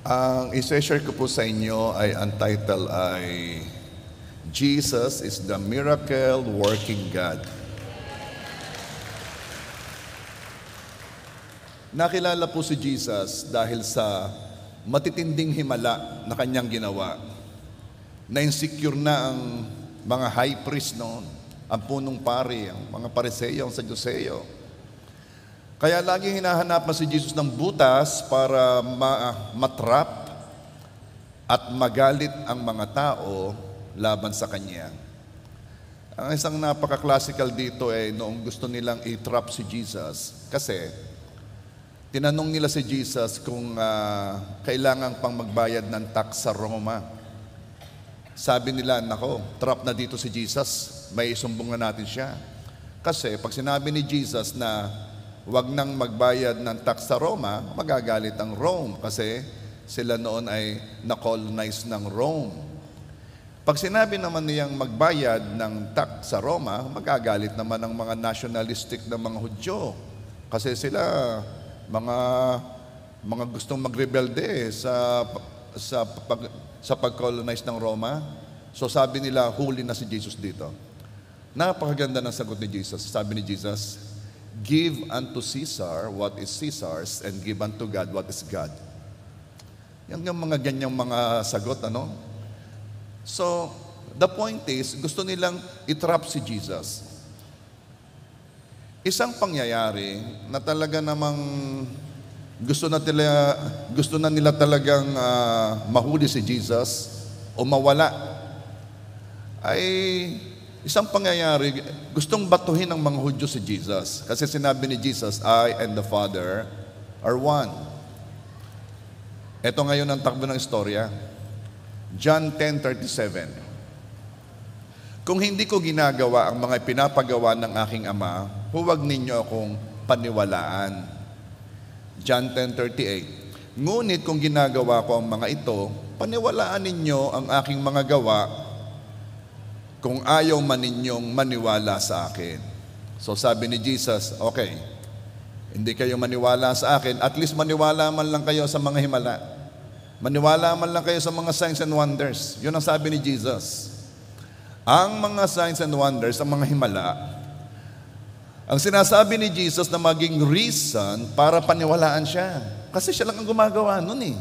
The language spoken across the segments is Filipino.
Ang i-share ko po sa inyo ay ang title ay Jesus is the Miracle Working God. Nakilala po si Jesus dahil sa matitinding himala na kanyang ginawa. Na-insecure na ang mga high priest noon, ang punong pari, ang mga Pariseo, ang Saduceo. Kaya laging hinahanapan si Jesus ng butas para matrap at magalit ang mga tao laban sa Kanya. Ang isang napaka-classical dito ay noong gusto nilang i-trap si Jesus kasi tinanong nila si Jesus kung kailangan pang magbayad ng tax sa Roma. Sabi nila, nako, trap na dito si Jesus, may isumbong na natin siya. Kasi pag sinabi ni Jesus na wag nang magbayad ng tax sa Roma, magagalit ang Rome kasi sila noon ay na-colonize ng Rome. Pag sinabi naman niyang magbayad ng tax sa Roma, magagalit naman ang mga nationalistic na mga Hudyo kasi sila mga gustong magrebelde sa pag-colonize ng Roma. So sabi nila, huli na si Jesus dito. Napakaganda ng sagot ni Jesus. Sabi ni Jesus, give unto Caesar what is Caesar's and give unto God what is God. Yan yung mga ganyang mga sagot, ano? So, the point is, gusto nilang itrap si Jesus. Isang pangyayari na talaga namang gusto na nila talagang mahuli si Jesus o mawala ay isang pangyayari, gustong batuhin ng mga Hudyo si Jesus. Kasi sinabi ni Jesus, I and the Father are one. Ito ngayon ang takbo ng istorya. John 10:37. Kung hindi ko ginagawa ang mga pinapagawa ng aking Ama, huwag ninyo akong paniwalaan. John 10:38. Ngunit kung ginagawa ko ang mga ito, paniwalaan ninyo ang aking mga gawa kung ayaw man ninyong maniwala sa akin. So sabi ni Jesus, okay, hindi kayo maniwala sa akin, at least maniwala man lang kayo sa mga himala. Maniwala man lang kayo sa mga signs and wonders. Yun ang sabi ni Jesus. Ang mga signs and wonders, ang mga himala, ang sinasabi ni Jesus na maging reason para paniwalaan siya. Kasi siya lang ang gumagawa nun eh.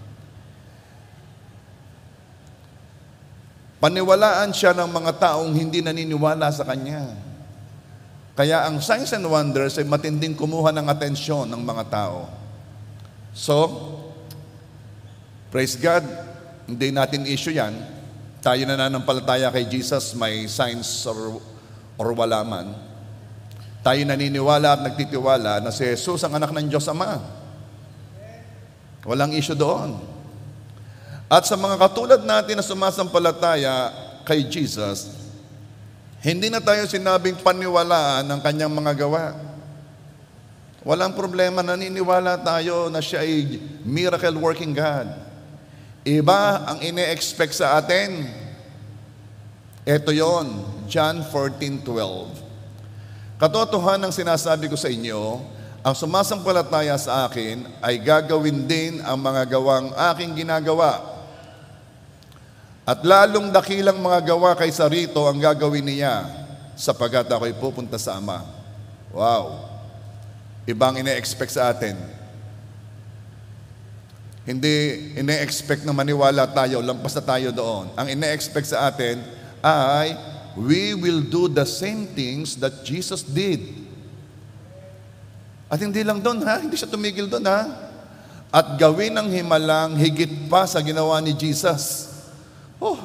Paniwalaan siya ng mga taong hindi naniniwala sa Kanya. Kaya ang signs and wonders ay matinding kumuha ng atensyon ng mga tao. So, praise God, hindi natin issue yan. Tayo na nananampalataya kay Jesus, may signs or wala man. Tayo naniniwala at nagtitiwala na si Jesus ang anak ng Diyos Ama. Walang issue doon. At sa mga katulad natin na sumasampalataya kay Jesus, hindi na tayo sinabing paniwalaan ng kanyang mga gawa. Walang problema, naniniwala tayo na siya ay miracle working God. Iba ang ine-expect sa atin. Ito yon, John 14:12. Katotohanan ang sinasabi ko sa inyo, ang sumasampalataya sa akin ay gagawin din ang mga gawang aking ginagawa. At lalong dakilang mga gawa kaysa rito ang gagawin niya sapagkat ako'y pupunta sa Ama. Wow! Ibang ine-expect sa atin. Hindi ine-expect na maniwala tayo, lampas na tayo doon. Ang ine-expect sa atin ay we will do the same things that Jesus did. At hindi lang doon ha, hindi siya tumigil doon ha. At gawin ang himalang higit pa sa ginawa ni Jesus. Oh,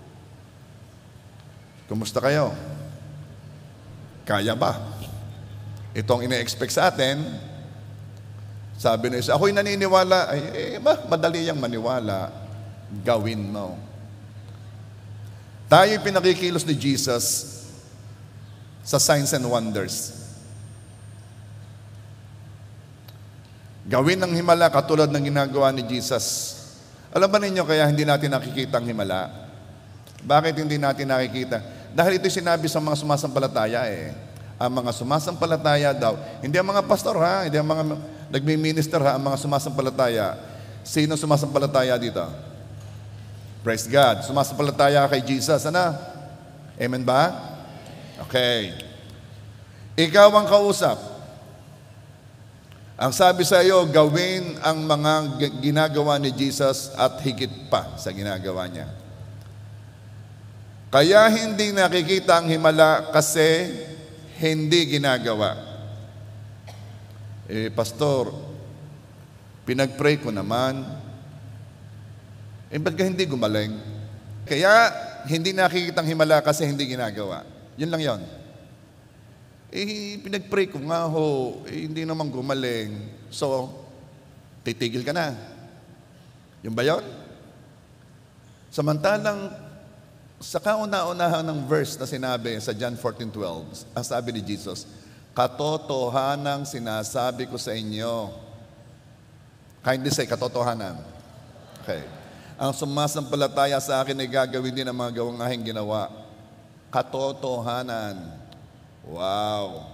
kumusta kayo? Kaya ba? Ito ang ine-expect sa atin. Sabi na isa, ako'y naniniwala. Madali yang maniwala. Gawin mo. Tayo'y pinakikilos ni Jesus sa signs and wonders. Gawin ng himala katulad ng ginagawa ni Jesus. Alam ba ninyo kaya hindi natin nakikita ang himala? Bakit hindi natin nakikita? Dahil ito'y sinabi sa mga sumasampalataya eh. Ang mga sumasampalataya daw, hindi ang mga pastor ha, hindi ang mga nagmi-minister ha, ang mga sumasampalataya. Sino sumasampalataya dito? Praise God. Sumasampalataya kay Jesus. Ano? Amen ba? Okay. Ikaw ang kausap. Ang sabi sa iyo, gawin ang mga ginagawa ni Jesus at higit pa sa ginagawa niya. Kaya hindi nakikita ang himala kasi hindi ginagawa. Pastor, pinag-pray ko naman. Ba't ka hindi gumaling? Kaya hindi nakikita ang himala kasi hindi ginagawa. Yun lang yon. Pinag-pray ko nga ho, hindi naman gumaling. So, titigil ka na. Yun ba yun? Samantalang, sa kauna-unahan ng verse na sinabi sa John 14:12, ang sabi ni Jesus, katotohanang sinasabi ko sa inyo. Kindly say, katotohanan. Okay. Ang sumasampalataya sa akin ay gagawin din ang mga gawang aking ginawa. Katotohanan. Wow.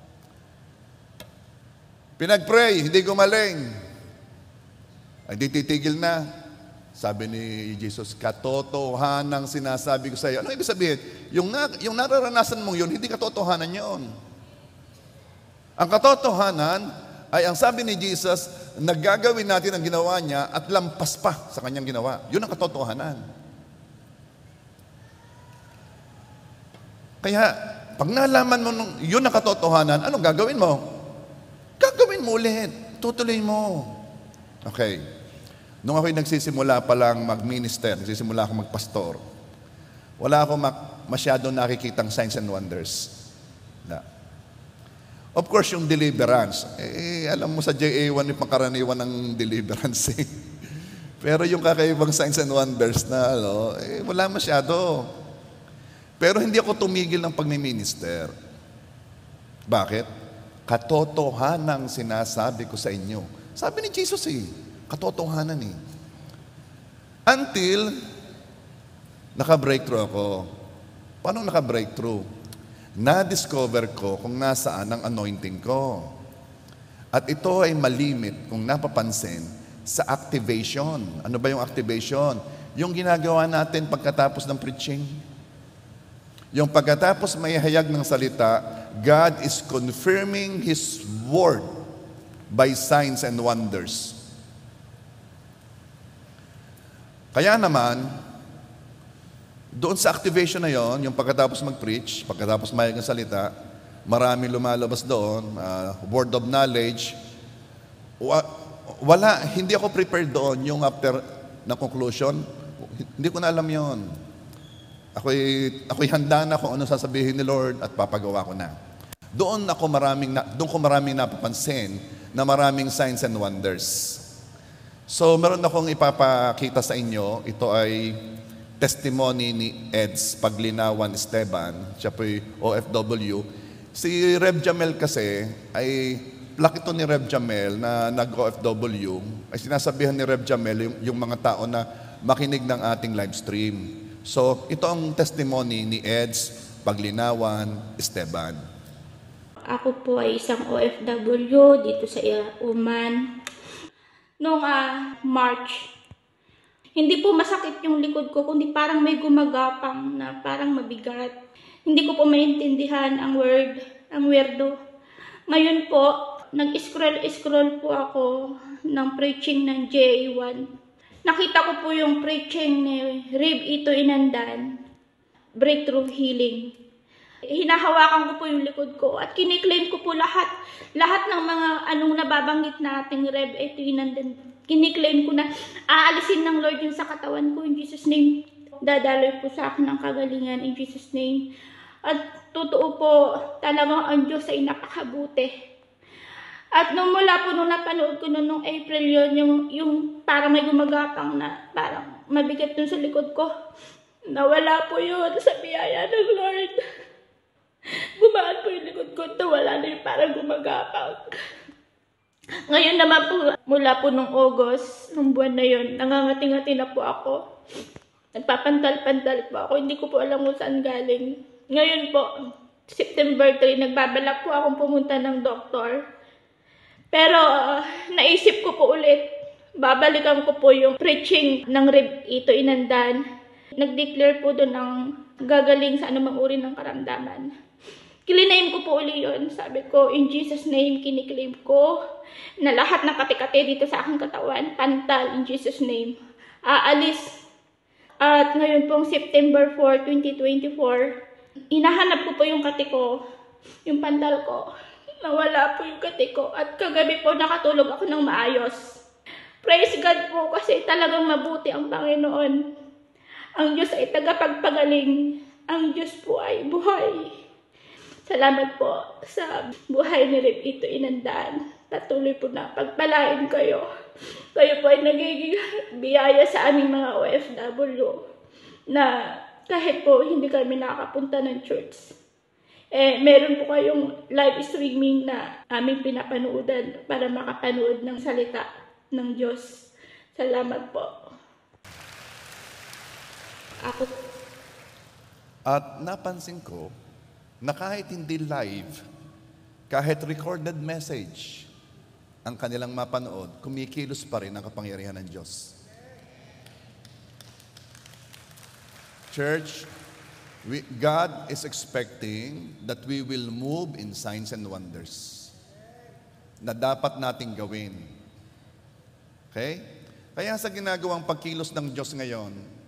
Pinag-pray, hindi gumaling. Ay di titigil na. Sabi ni Jesus, katotohanan sinasabi ko sa iyo. Ano ibig sabihin? Yung nararanasan mong yun, hindi katotohanan yun. Ang katotohanan ay ang sabi ni Jesus, naggagawin natin ang ginawa niya at lampas pa sa kanyang ginawa. Yun ang katotohanan. Kaya, pag nalaman mo yun ang katotohanan, anong gagawin mo? Gagawin mo ulit. Tutuloy mo. Okay. Nung ako'y nagsisimula pa lang mag-minister, nagsisimula ako magpastor, wala akong masyadong nakikitang signs and wonders. Na. Of course, yung deliverance. Alam mo sa JA1, yung pangkaraniwan ng deliverance. Pero yung kakaibang signs and wonders na, wala masyado. Pero hindi ako tumigil ng pagmiminister. Bakit? Katotohanang sinasabi ko sa inyo. Sabi ni Jesus katotohanan Until naka-breakthrough ako. Paano naka-breakthrough? Na-discover ko kung nasaan ang anointing ko. At ito ay malimit kung napapansin sa activation. Ano ba yung activation? Yung ginagawa natin pagkatapos ng preaching. Yung pagkatapos may hayag ng salita, God is confirming His word by signs and wonders. Kaya naman, doon sa activation na yon, yung pagkatapos mag-preach, pagkatapos mayag ng salita, maraming lumalabas doon, word of knowledge. Hindi ako prepared doon yung after na conclusion. Hindi ko na alam yon. Ako'y handa na kung ano sasabihin ni Lord at papagawa ko na. Doon ko maraming napapansin na maraming signs and wonders. So, meron akong ipapakita sa inyo. Ito ay testimony ni Eds Paglinawan Esteban. Siya po'y OFW. Si Rev Jamel kasi, ay plak ito ni Rev Jamel na nag-OFW. Ay sinasabihan ni Rev Jamel yung mga tao na makinig ng ating live stream. So, ito ang testimony ni Eds Paglinawan Esteban. Ako po ay isang OFW dito sa Oman. Noong March, hindi po masakit yung likod ko, kundi parang may gumagapang na parang mabigat. Hindi ko po maintindihan ang weirdo. Ngayon po, nag-scroll po ako ng preaching ng JA1. Nakita ko po yung preaching ni Rev Ito Inandan, Breakthrough Healing. Hinahawakan ko po yung likod ko at kiniklaim ko po lahat ng mga nababanggit na ating Rev Ito Inandan. Kiniklaim ko na aalisin ng Lord yun sa katawan ko in Jesus' name. Dadaloy po sa akin ang kagalingan in Jesus' name. At totoo po, talagang ang Diyos ay napakabuti. At nung napanood ko nung April yun, yung parang may gumagapang na parang mabigat dun sa likod ko. Nawala po yun sa biyaya ng Lord. Gumaan po yung likod ko, nawala na yung parang gumagapang. Ngayon naman po, mula po nung August, nung buwan na yun, nangangati-ngati na po ako. Nagpapantal-pantal po ako, hindi ko po alam kung saan galing. Ngayon po, September 3, nagbabalak po akong pumunta ng doktor. Pero naisip ko po ulit, babalikan ko po yung preaching ng Rev. Ito Inandan. Nag-declare po doon ng gagaling sa anumang uri ng karamdaman. Kiliname ko po uli yun. Sabi ko, in Jesus' name, kiniklaim ko na lahat ng kati-kati dito sa aking katawan, pantal, in Jesus' name, aalis. At ngayon pong September 4, 2024, hinahanap ko po yung kati ko, yung pantal ko. Nawala po yung kati ko at kagabi po nakatulog ako ng maayos. Praise God po kasi talagang mabuti ang Panginoon. Ang Diyos ay tagapagpagaling. Ang Diyos po ay buhay. Salamat po sa buhay ni Rev. Ito Inandan. Patuloy po na pagpalain kayo. Kayo po ay nagiging biyaya sa aming mga OFW na kahit po hindi kami nakakapunta ng church. Meron po kayong live streaming na aming pinapanoodan para makapanood ng salita ng Diyos. Salamat po. At napansin ko na kahit hindi live, kahit recorded message, ang kanilang mapanood, kumikilos pa rin ang kapangyarihan ng Diyos. Church, God is expecting that we will move in signs and wonders na dapat nating gawin. Okay? Kaya sa ginagawang pagkilos ng Diyos ngayon,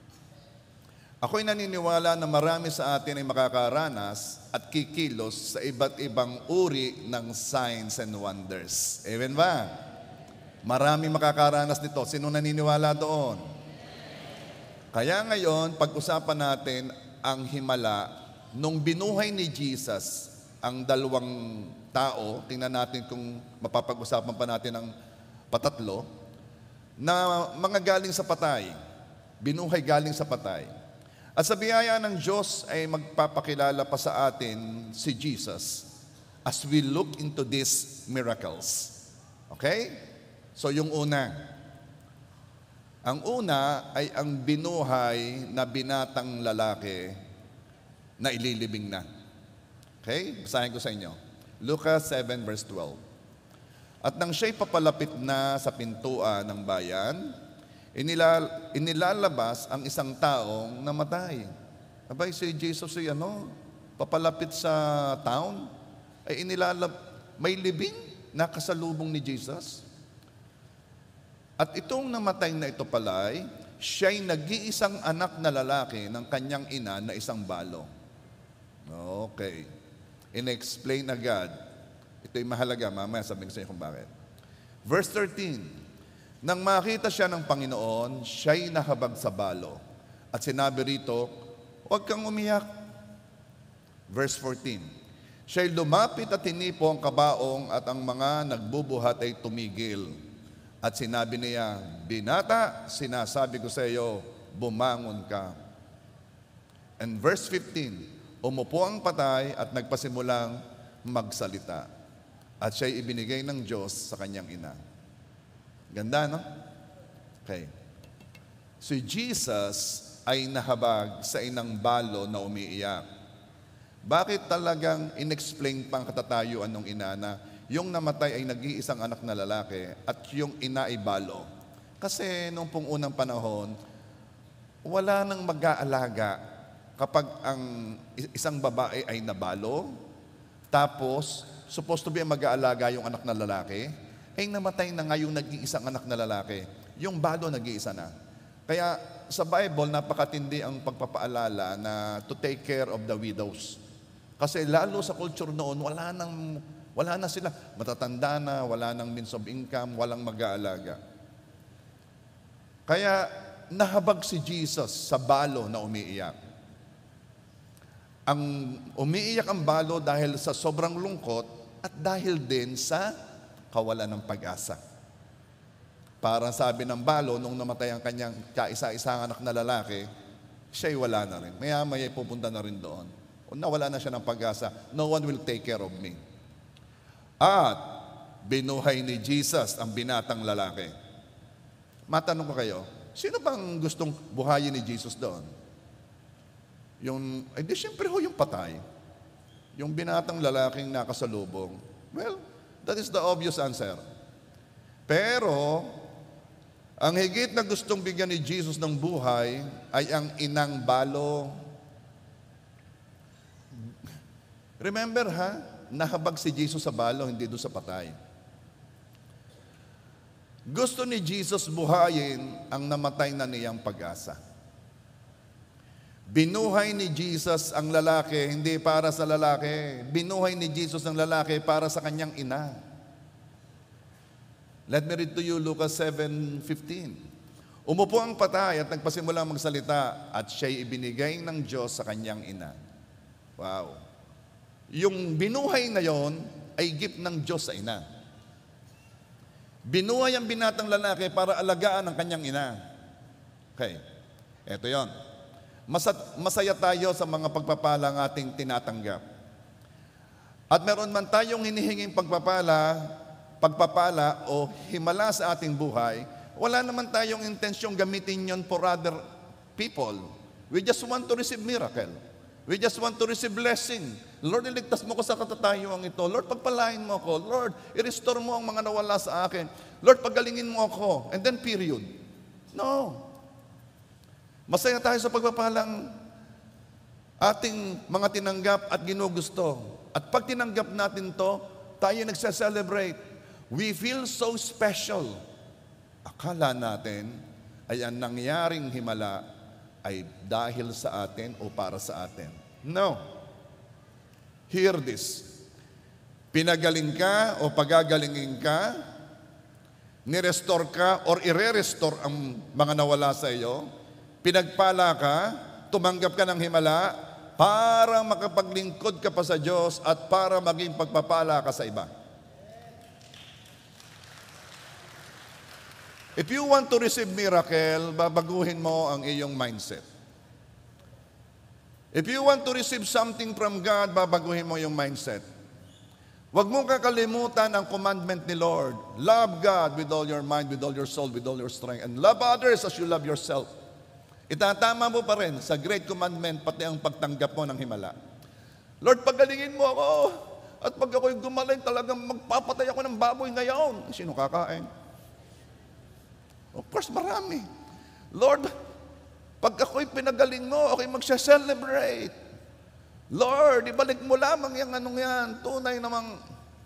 ako'y naniniwala na marami sa atin ay makakaranas at kikilos sa iba't ibang uri ng signs and wonders. Amen ba? Marami makakaranas nito. Sino naniniwala doon? Kaya ngayon, pag-usapan natin ang himala nung binuhay ni Jesus ang dalawang tao. Tingnan natin kung mapapag-usapan pa natin ang patatlo na mga galing sa patay. Binuhay galing sa patay. At sa biyaya ng Diyos ay magpapakilala pa sa atin si Jesus as we look into these miracles. Okay? So yung una. Ang una ay ang binuhay na binatang lalaki na ililibing na. Okay? Basahin ko sa inyo. Lucas 7 verse 12. At nang siya'y papalapit na sa pintuan ng bayan, inilalabas ang isang taong namatay. Abay, si Jesus ay papalapit sa town, ay may libing na kasalubong ni Jesus. At itong namatay na ito pala'y, siya'y nag-iisang anak na lalaki ng kanyang ina na isang balo. Okay. In-explain agad. Ito'y mahalaga, mamaya sabihin ko sa inyo kung bakit. Verse 13. Nang makita siya ng Panginoon, siya'y nahabag sa balo. At sinabi rito, huwag kang umiyak. Verse 14. Siya'y lumapit at hinipo ang kabaong at ang mga nagbubuhat ay tumigil. At sinabi niya, binata, sinasabi ko sa iyo, bumangon ka. And verse 15, umupo ang patay at nagpasimulang magsalita. At siya'y ibinigay ng Diyos sa kanyang ina. Ganda, no? Okay. Si Jesus ay nahabag sa inang balo na umiiyak. Bakit talagang inexplain pang katatayuan ng ina na yung namatay ay nag-iisang anak na lalaki at yung ina ay balo? Kasi nung pong unang panahon, wala nang mag-aalaga kapag ang isang babae ay nabalo, tapos supposed to be mag-aalaga yung anak na lalaki, ay namatay na nga yung nag-iisang anak na lalaki. Yung balo nag-iisa na. Kaya sa Bible, napakatindi ang pagpapaalala na to take care of the widows. Kasi lalo sa culture noon, wala na sila. Matatanda na, wala nang means of income, walang mag-aalaga. Kaya nahabag si Jesus sa balo na umiiyak. Ang umiiyak ang balo dahil sa sobrang lungkot at dahil din sa kawalan ng pag-asa. Parang sabi ng balo, nung namatay ang kanyang kaisa-isang anak na lalaki, siya'y wala na rin. Maya-maya pupunta na rin doon. O nawala na siya ng pag-asa, no one will take care of me. At binuhay ni Jesus ang binatang lalaki. Matanong ko kayo, sino bang gustong buhayin ni Jesus doon? Di siyempre yung patay. Yung binatang lalaking nakasalubong. Well, that is the obvious answer. Pero, Ang higit na gustong bigyan ni Jesus ng buhay ay ang inang balo. Remember ha, nahabag si Jesus sa balo, hindi doon sa patay. Gusto ni Jesus buhayin ang namatay na niyang pag-asa. Binuhay ni Jesus ang lalaki, hindi para sa lalaki. Binuhay ni Jesus ang lalaki para sa kanyang ina. Let me read to you Lucas 7:15. Umupo ang patay at nagpasimula magsalita at siya'y ibinigay ng Diyos sa kanyang ina. Wow. Yung binuhay na yon ay gift ng Diyos sa ina. Binuhay ang binatang lalaki para alagaan ang kanyang ina. Okay. Ito yon. Masaya tayo sa mga pagpapala ng ating tinatanggap. At meron man tayong hinihinging pagpapala o himala sa ating buhay, wala naman tayong intensyong gamitin yon for other people. We just want to receive miracle. We just want to receive blessing. Lord, iligtas mo ko sa katatayuan ito. Lord, pagpalain mo ako. Lord, i-restore mo ang mga nawala sa akin. Lord, pagalingin mo ako. And then period. No. Masaya tayo sa pagpapalang ating mga tinanggap at ginugusto. At pag tinanggap natin to, tayo nagsa-celebrate. We feel so special. Akala natin ay ang nangyaring himala ay dahil sa atin o para sa atin. No. Hear this. Pinagaling ka o pagagalingin ka, nirestore ka or ire-restore ang mga nawala sa iyo, pinagpala ka, tumanggap ka ng himala para makapaglingkod ka pa sa Diyos at para maging pagpapala ka sa iba. If you want to receive miracle, babaguhin mo ang iyong mindset. If you want to receive something from God, babaguhin mo yung mindset. Huwag mong kakalimutan ang commandment ni Lord. Love God with all your mind, with all your soul, with all your strength, and love others as you love yourself. Itatama mo pa rin sa great commandment, pati ang pagtanggap mo ng himala. Lord, pagalingin mo ako. At pag ako'y gumaling, talagang magpapatay ako ng baboy ngayon. Sino kakain? Of course, marami. Lord, pag ako'y pinagaling mo, ako'y magsa-celebrate. Lord, ibalik mo lamang yung anong yan. Tunay namang...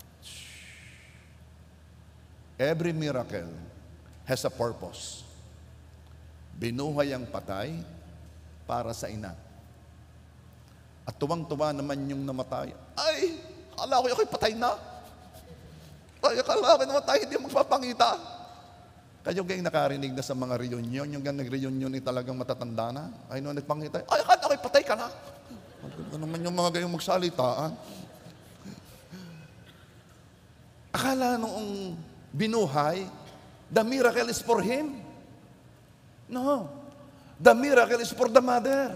Every miracle has a purpose. Binuhay ang patay para sa ina. At tuwang-tuwa naman yung namatay. Ay, akala ko ako'y patay na. Ay, akala ko namatay, hindi magpapangita. Kayo gayong nakarinig na sa mga reunion, yung nag-reunion ni talagang matatanda na. Ay, no, nagpangita. Ay, akala ko'y patay ka na. Ano naman yung mga gayong magsalita. Akala noong binuhay, the miracle is for him. No. The miracle is for the mother.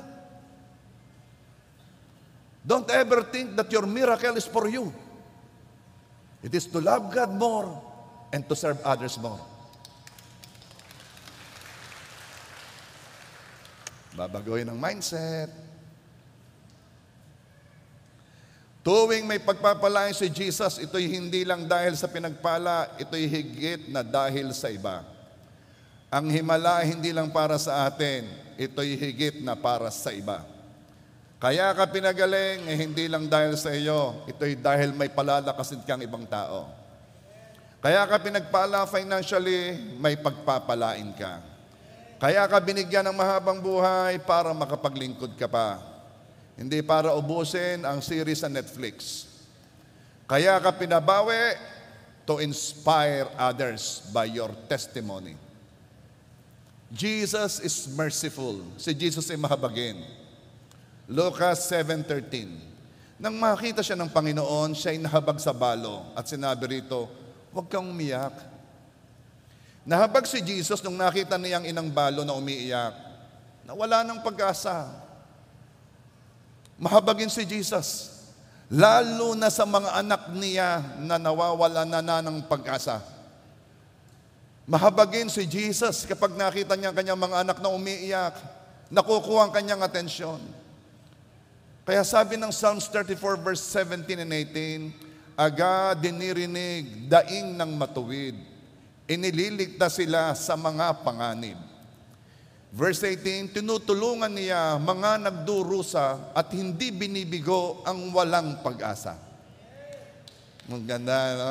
Don't ever think that your miracle is for you. It is to love God more and to serve others more. Babaguhin ang mindset. Tuwing may pagpapalain si Jesus, ito'y hindi lang dahil sa pinagpala, ito'y higit na dahil sa iba. Ang himala hindi lang para sa atin, ito'y higit na para sa iba. Kaya ka pinagaling, hindi lang dahil sa iyo, ito'y dahil may palalakasin kang ibang tao. Kaya ka pinagpala financially, may pagpapalain ka. Kaya ka binigyan ng mahabang buhay para makapaglingkod ka pa. Hindi para ubusin ang series sa Netflix. Kaya ka pinabawi to inspire others by your testimony. Jesus is merciful. Si Jesus ay mahabagin. Lucas 7:13. Nang makita siya ng Panginoon, siya ay nahabag sa balo at sinabi rito, huwag kang umiyak. Nahabag si Jesus nung nakita niyang inang balo na umiiyak, na wala ng pag-asa. Mahabagin si Jesus, lalo na sa mga anak niya na nawawala na ng pag-asa. Mahabagin si Jesus kapag nakita niya ang kanyang mga anak na umiiyak, nakukuha ang kanyang atensyon. Kaya sabi ng Psalms 34 verse 17 and 18, aga dinirinig, daing ng matuwid, Inililigtas sila sa mga panganib. Verse 18, tinutulungan niya mga nagdurusa at hindi binibigo ang walang pag-asa. Maganda, no?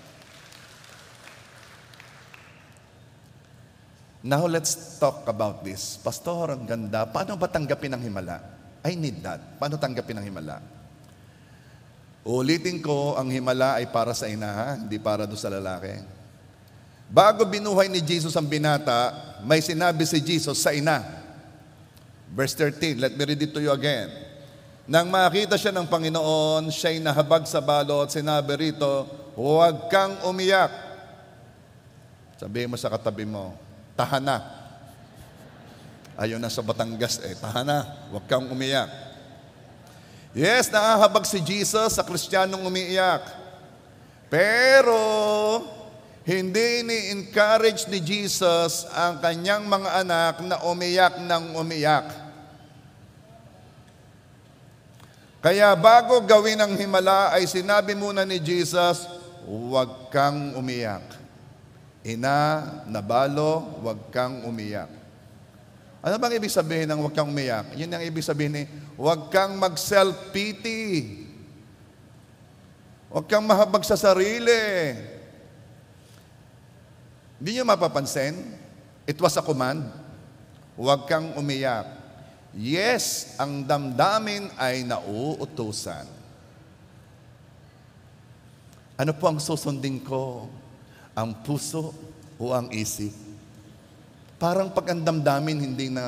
Now let's talk about this. Pastor, ang ganda. Paano ba tanggapin ang himala? I need that. Paano tanggapin ang himala? Ulitin ko, ang himala ay para sa ina, hindi para doon sa lalaki. Bago binuhay ni Jesus ang binata, may sinabi si Jesus sa ina. Verse 13, let me read it to you again. Nang makita siya ng Panginoon, siya'y nahabag sa balot, sinabi rito, huwag kang umiyak. Sabihin mo sa katabi mo, tahan na. Ayaw na sa Batangas tahan na, huwag kang umiyak. Yes, nakahabag si Jesus sa Kristiyanong umiiyak. Pero, hindi ni-encourage ni Jesus ang kanyang mga anak na umiyak ng umiyak. Kaya bago gawin ang himala ay sinabi muna ni Jesus, huwag kang umiyak. Ina, nabalo, huwag kang umiyak. Ano bang ibig sabihin ng huwag kang umiyak? Yun ang ibig sabihin ni, huwag kang mag-self-pity. Huwag kang mahabag sa sarili. Hindi niyo mapapansin? It was a command. Huwag kang umiyak. Yes, ang damdamin ay nauutusan. Ano po ang susundin ko? Ang puso o ang isip? Parang pag ang damdamin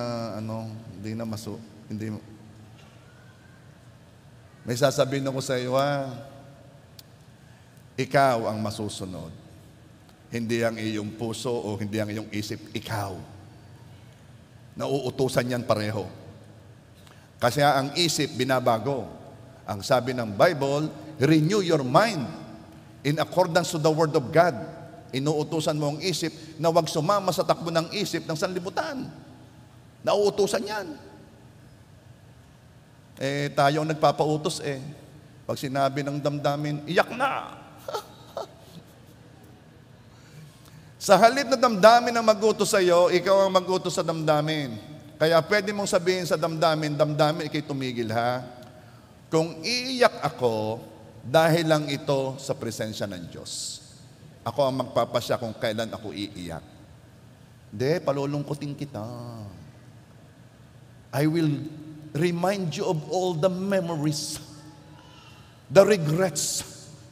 may sasabihin ako sa iyo, ikaw ang masusunod. Hindi ang iyong puso o hindi ang iyong isip, ikaw. Nauutusan yan pareho. Kasi ang isip binabago. Ang sabi ng Bible, renew your mind in accordance to the Word of God. Inuutusan mo ang isip na huwag sumama sa takbo ng isip ng sanlibutan. Nauutusan yan. Tayo ang nagpapautos Pag sinabi ng damdamin, iyak na. Sa halip na damdamin ang mag-utos sa iyo, ikaw ang mag-utos sa damdamin. Kaya pwede mong sabihin sa damdamin, ikay tumigil ha. Kung iiyak ako, dahil lang ito sa presensya ng Diyos. Ako ang magpapasya kung kailan ako iiyak. Hindi, palulungkutin kita. I will remind you of all the memories, the regrets.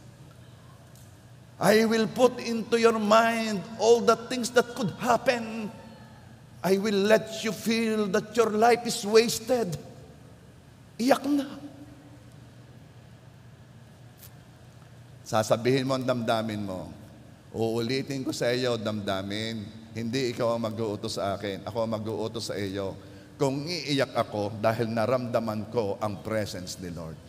I will put into your mind all the things that could happen. I will let you feel that your life is wasted. Iyak na. Sasabihin mo ang damdamin mo. Uulitin ko sa iyo, damdamin. Hindi ikaw ang mag-uutos sa akin. Ako ang mag-uutos sa iyo. Kung iiyak ako dahil naramdaman ko ang presence ni Lord.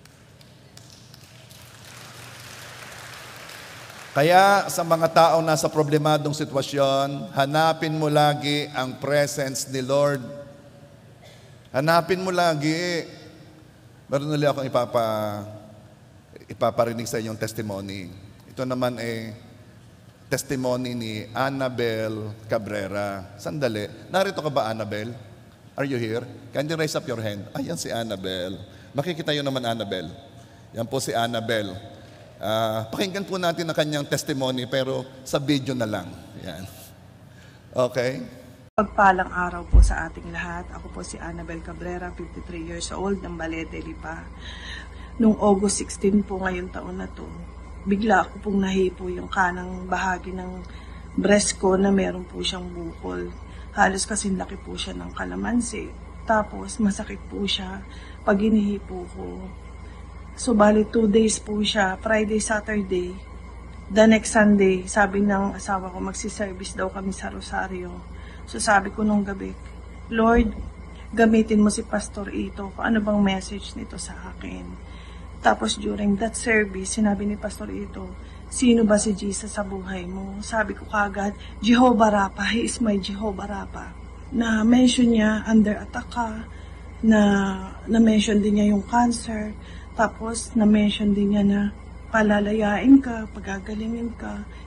Kaya sa mga tao nasa problemadong sitwasyon, hanapin mo lagi ang presence ni Lord. Hanapin mo lagi. Meron ulit akong ipaparinig sa inyong testimony. Ito naman testimony ni Annabel Cabrera. Sandali. Narito ka ba, Annabel? Are you here? Can you raise up your hand? Ayan si Annabel. Makikita yun naman, Annabel. Yan po si Annabel. Pakinggan po natin ang kanyang testimony pero sa video na lang. Yan. Okay? Pagpalang araw po sa ating lahat. Ako po si Annabel Cabrera, 53 years old, ng Balete, Lipa. Noong August 16 po ngayon taon na to, bigla ako pong nahipo yung kanang bahagi ng breast ko na meron po siyang bukol. Halos kasing laki po siya ng kalamansi. Tapos masakit po siya pag hinihipo ko. So, bali 2 days po siya, Friday, Saturday. The next Sunday, sabi ng asawa ko, magsiservice daw kami sa Rosario. So, sabi ko nung gabi, Lord, gamitin mo si Pastor Ito. Ano bang message nito sa akin? Tapos, during that service, sinabi ni Pastor Ito, sino ba si Jesus sa buhay mo? Sabi ko kagad, Jehovah Rapha, He is my Jehovah Rapha. Na-mention niya, under attack ka, na-mention din niya yung cancer. Tapos, na-mention din niya na palalayain ka, pagagalingin ka,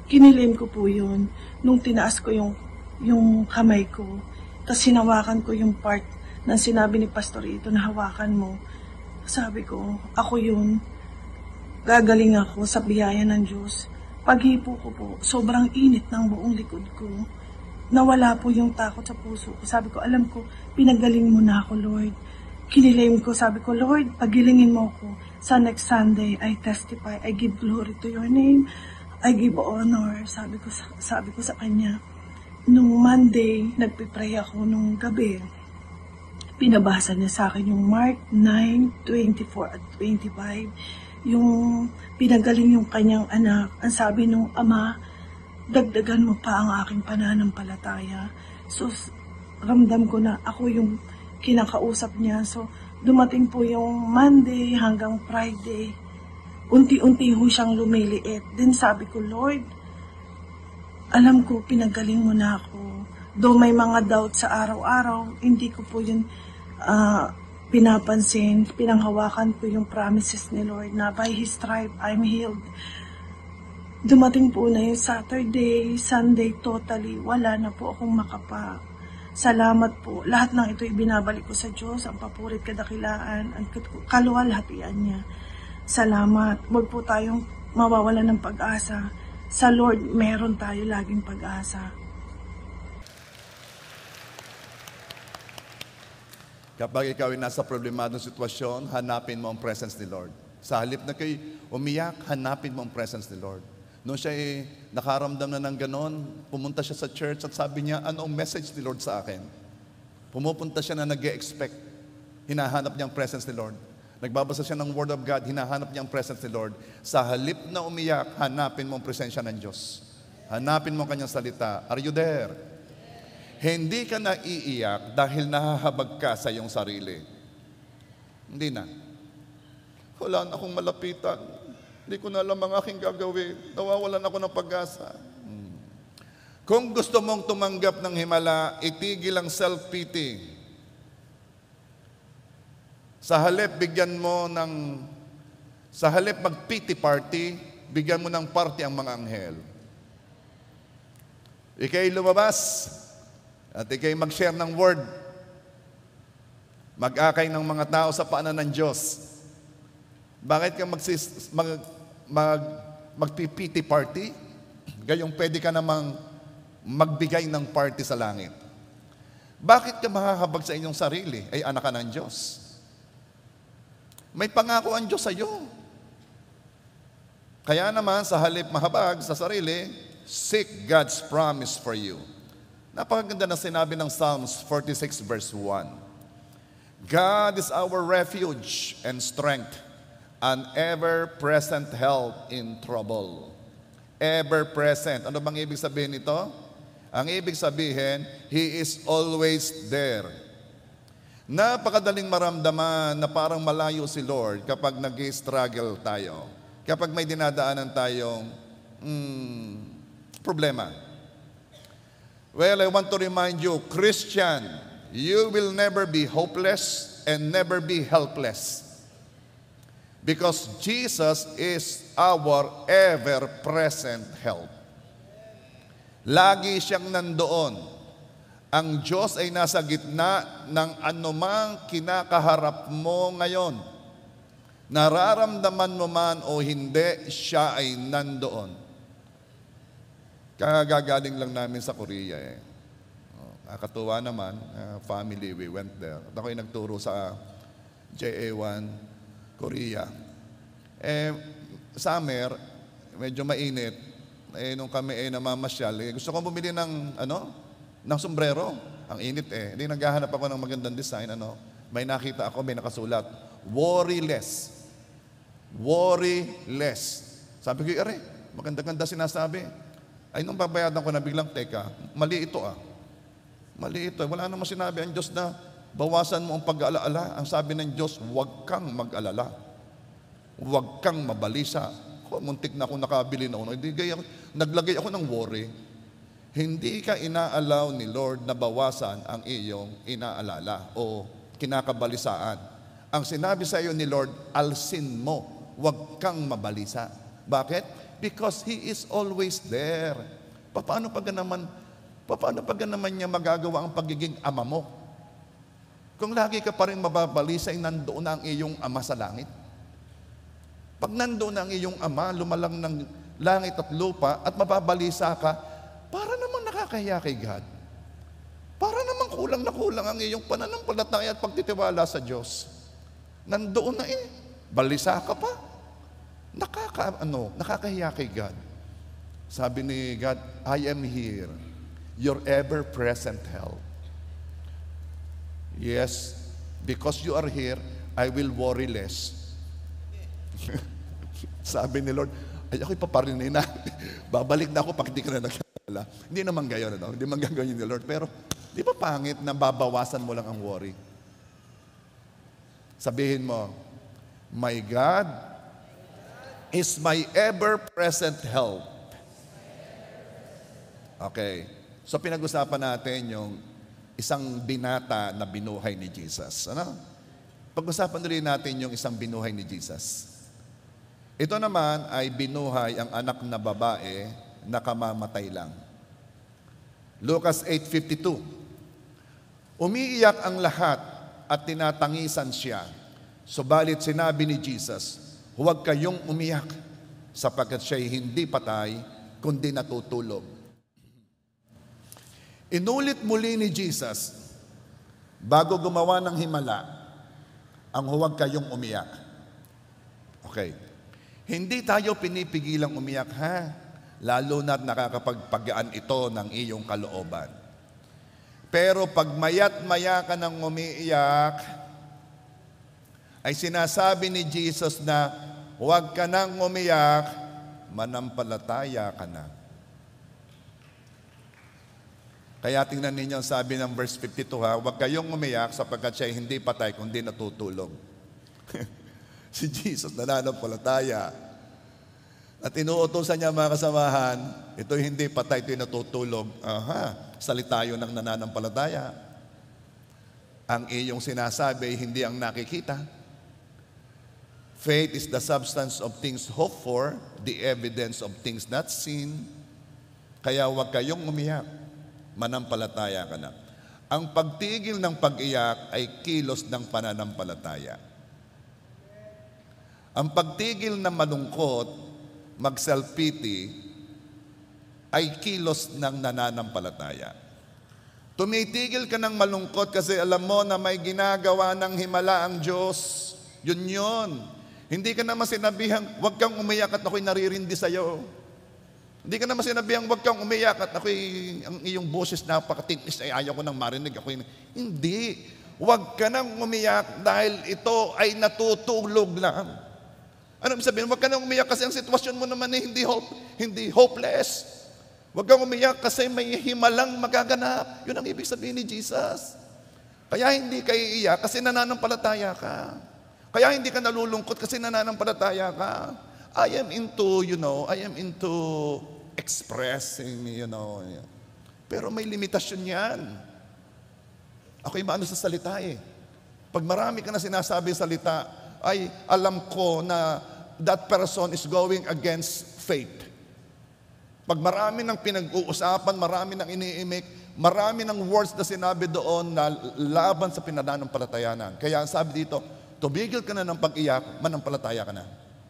Kinilim ko po yun nung tinaas ko yung kamay ko. Tapos hinawakan ko yung part ng sinabi ni Pastor ito na hawakan mo. Sabi ko, ako yun. Gagaling ako sa biyaya ng Diyos. Paghipo ko po, sobrang init ng buong likod ko. Nawala po yung takot sa puso ko. Sabi ko, alam ko, pinagaling mo na ako, Lord. Kinilim ko, sabi ko, Lord, pagilingin mo ako. Sa next Sunday, I testify, I give glory to your name. I give honor. Sabi ko sa kanya. Nung Monday, nagpipray ako nung gabi. Pinabasa niya sa akin yung Mark 9:24 at 25. Yung pinagaling yung kanyang anak. Ang sabi nung ama, dagdagan mo pa ang aking pananampalataya. So, ramdam ko na ako yung kinakausap niya. So, dumating po yung Monday hanggang Friday. Unti-unti ho siyang lumiliit. Then sabi ko, Lord, alam ko, pinagaling mo na ako. Though may mga doubt sa araw-araw, hindi ko po yun pinapansin. Pinanghawakan ko yung promises ni Lord na by His stripe, I'm healed. Dumating po na yung Saturday, Sunday, totally, wala na po akong makapa. Salamat po. Lahat ng ito ibinabalik ko sa Diyos, ang papurit kadakilaan, ang kaluwalhatian niya. Salamat. Huwag po tayong mawawala ng pag-asa. Sa Lord, meron tayo laging pag-asa. Kapag ikaw ay nasa problemadong sitwasyon, hanapin mo ang presence ni Lord. Sa halip na kayo umiyak, hanapin mo ang presence ni Lord. Noong siya ay nakaramdam na ng ganon, pumunta siya sa church at sabi niya, ano ang message ni Lord sa akin? Pumupunta siya na nag-expect. Hinahanap niya ang presence ni Lord. Nagbabasa siya ng Word of God, hinahanap niya ang presence ni Lord. Sa halip na umiyak, hanapin mo ang presensya ng Diyos. Hanapin mo ang kanyang salita. Are you there? Hindi ka na iiyak dahil nahahabag ka sa iyong sarili. Hindi na. Wala na akong malapitan. Hindi ko na alam ang aking gagawin. Nawawalan ako ng pag-asa. Kung gusto mong tumanggap ng himala, itigil ang self-pity. Sa halip mag-pity party, bigyan mo ng party ang mga anghel. Ika'y lumabas at ika'y mag-share ng word. Mag-akay ng mga tao sa paanan ng Diyos. Bakit ka mag-pity party? Gayong pwede ka namang magbigay ng party sa langit. Bakit ka mahahabag sa inyong sarili? Ay anak ka ng Diyos. May pangako ang Diyos sa iyo. Kaya naman sa halip mahabag sa sarili, seek God's promise for you. Napakaganda na sinabi ng Psalms 46 verse 1. God is our refuge and strength, an ever-present help in trouble. Ever-present. Ano bang ibig sabihin nito? Ang ibig sabihin, He is always there. Napakadaling maramdaman na parang malayo si Lord kapag nag-struggle tayo. Kapag may dinadaanan tayong problema. Well, I want to remind you, Christian, you will never be hopeless and never be helpless. Because Jesus is our ever-present help. Lagi siyang nandoon. Ang Diyos ay nasa gitna ng anumang kinakaharap mo ngayon. Nararamdaman mo man o hindi, siya ay nandoon. Kagagaling lang namin sa Korea eh. Nakakatuwa naman, family, we went there. At ako'y nagturo sa JA1, Korea. Summer, medyo mainit. Nung kami namamasyal, gusto kong bumili ng sombrero. Ang init eh. Hindi naghahanap ako ng magandang design. May nakita ako, may nakasulat, worry less. Worry less. Sabi ko, maganda-ganda sinasabi. Ay, nung babayadan ko na biglang, teka, mali ito ah. Mali ito. Wala namang sinabi ang Diyos na bawasan mo ang pag-aalala. Ang sabi ng Diyos, huwag kang mag-alala. Huwag kang mabalisa. Muntik na akong nakabili na naglagay ako ng worry. Hindi ka inaalaw ni Lord na bawasan ang iyong inaalala o kinakabalisaan. Ang sinabi sa iyo ni Lord, alsin mo, huwag kang mabalisa. Bakit? Because He is always there. Paano pag naman niya magagawa ang pagiging ama mo? Kung lagi ka pa rin mababalisay, nandoon na ang iyong ama sa langit. Pag nandoon na ang iyong ama, lumalang ng langit at lupa, at mababalisa ka, para namang nakakahiya kay God. Para namang kulang na kulang ang iyong pananampalataya at pagtitiwala sa Diyos. Nandoon na balisa ka pa. Nakakahiya kay God. Sabi ni God, I am here, your ever-present help. Yes, because you are here, I will worry less. Sabi ni Lord, ay ako'y paparinin na. Babalik na ako pag di ka na nagkakala. Hindi naman gayon, hindi man gagawin ni Lord. Pero, di ba pangit na babawasan mo lang ang worry? Sabihin mo, my God is my ever-present help. Okay. So pinag-usapan natin yung isang binata na binuhay ni Jesus. Ano? Pag-usapan rin natin yung isang binuhay ni Jesus. Ito naman ay binuhay ang anak na babae na kamamatay lang. Lucas 8:52. Umiiyak ang lahat at tinatangisan siya. Subalit sinabi ni Jesus, huwag kayong umiyak sapagkat siya'y hindi patay kundi natutulog. Inulit muli ni Jesus bago gumawa ng himala ang huwag kayong umiyak. Okay. Hindi tayo pinipigilang umiyak, ha? Lalo na't nakakapagpagaan ito ng iyong kalooban. Pero pag mayat maya ka nang umiiyak, ay sinasabi ni Jesus na huwag ka nang umiyak, manampalataya ka na. Kaya tingnan ninyo ang sabi ng verse 52, ha? Huwag kayong umiyak sapagkat siya hindi patay kundi natutulog. Si Jesus nananampalataya. At inuutosan niya mga kasamahan, ito'y hindi patay, ito'y natutulog. Salita yun ng nananampalataya. Ang iyong sinasabi, hindi ang nakikita. Faith is the substance of things hoped for, the evidence of things not seen. Kaya huwag kayong umiyak, manampalataya ka na. Ang pagtigil ng pag-iyak ay kilos ng pananampalataya. Ang pagtigil ng malungkot, mag-self-pity, ay kilos ng nananampalataya. Tumitigil ka ng malungkot kasi alam mo na may ginagawa ng himala ang Diyos. Yun. Hindi ka naman sinabihang, huwag kang umiyak at ako'y naririndi sa'yo. Hindi ka naman sinabihang, huwag kang umiyak at ako'y, ang iyong boses napakatinis ay ayaw ko nang marinig. Hindi. Huwag ka nang umiyak dahil ito ay natutulog lang. Ano sabihin? Huwag ka nang umiyak kasi ang sitwasyon mo naman ay hindi hopeless. Huwag kang umiyak kasi may himalang magaganap. Yun ang ibig sabihin ni Jesus. Kaya hindi ka iiyak kasi nananampalataya ka. Kaya hindi ka nalulungkot kasi nananampalataya ka. I am into expressing, Pero may limitasyon yan. Ako'y maano sa salita eh. Pag marami ka na sinasabi salita, ay alam ko na that person is going against faith. Pag marami ng pinag-uusapan, marami ng iniimik, marami ng words na sinabi doon na laban sa pananampalataya. Kaya sabi dito, tumigil ka na ng pag-iyak, manampalataya ka na.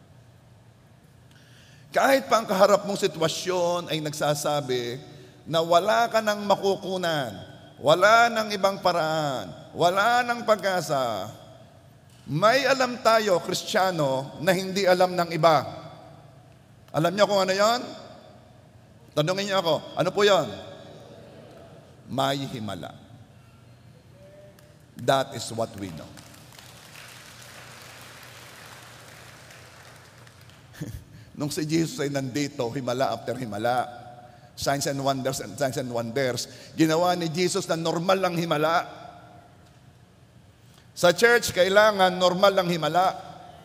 Kahit pa ang kaharap mong sitwasyon ay nagsasabi na wala ka nang makukunan, wala nang ibang paraan, wala nang pag-asa, may alam tayo, Kristiyano, na hindi alam ng iba. Alam niyo kung ano yon? Tanungin niyo ako, ano po yon? May himala. That is what we know. Nung si Jesus ay nandito, himala after himala, signs and wonders, ginawa ni Jesus na normal lang himala. Sa church, kailangan normal lang himala.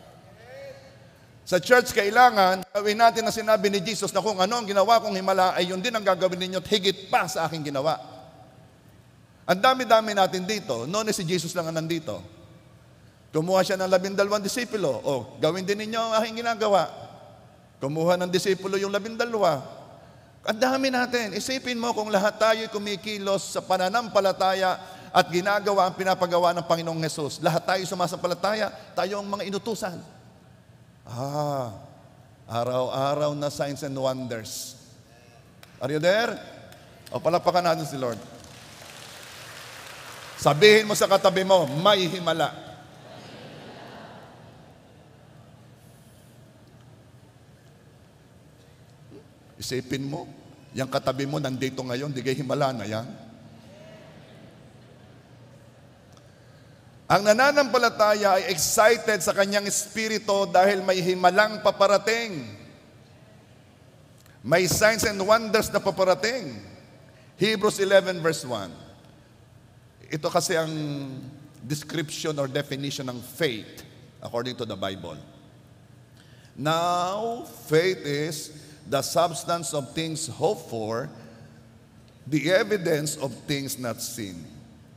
Sa church, kailangan gawin natin na sinabi ni Jesus na kung ano ang ginawa kong himala ay yun din ang gagawin ninyo at higit pa sa aking ginawa. Ang dami-dami natin dito. Noon si Jesus lang ang nandito. Kumuha siya ng 12 disipulo. Gawin din ninyo ang aking ginagawa. Kumuha ng disipulo yung 12. Ang dami natin. Isipin mo kung lahat tayo kumikilos sa pananampalataya at ginagawa ang pinapagawa ng Panginoong Hesus. Lahat tayo sumasampalataya, tayo ang mga inutusan. Araw-araw na signs and wonders. Are you there? O palakpakan natin si Lord. Sabihin mo sa katabi mo, may himala. Isipin mo, yung katabi mo nandito ngayon, di kayo himala na yan. Ang nananampalataya ay excited sa kanyang espiritu dahil may himalang paparating. May signs and wonders na paparating. Hebrews 11 verse 1. Ito kasi ang description or definition ng faith according to the Bible. Now, faith is the substance of things hoped for, the evidence of things not seen.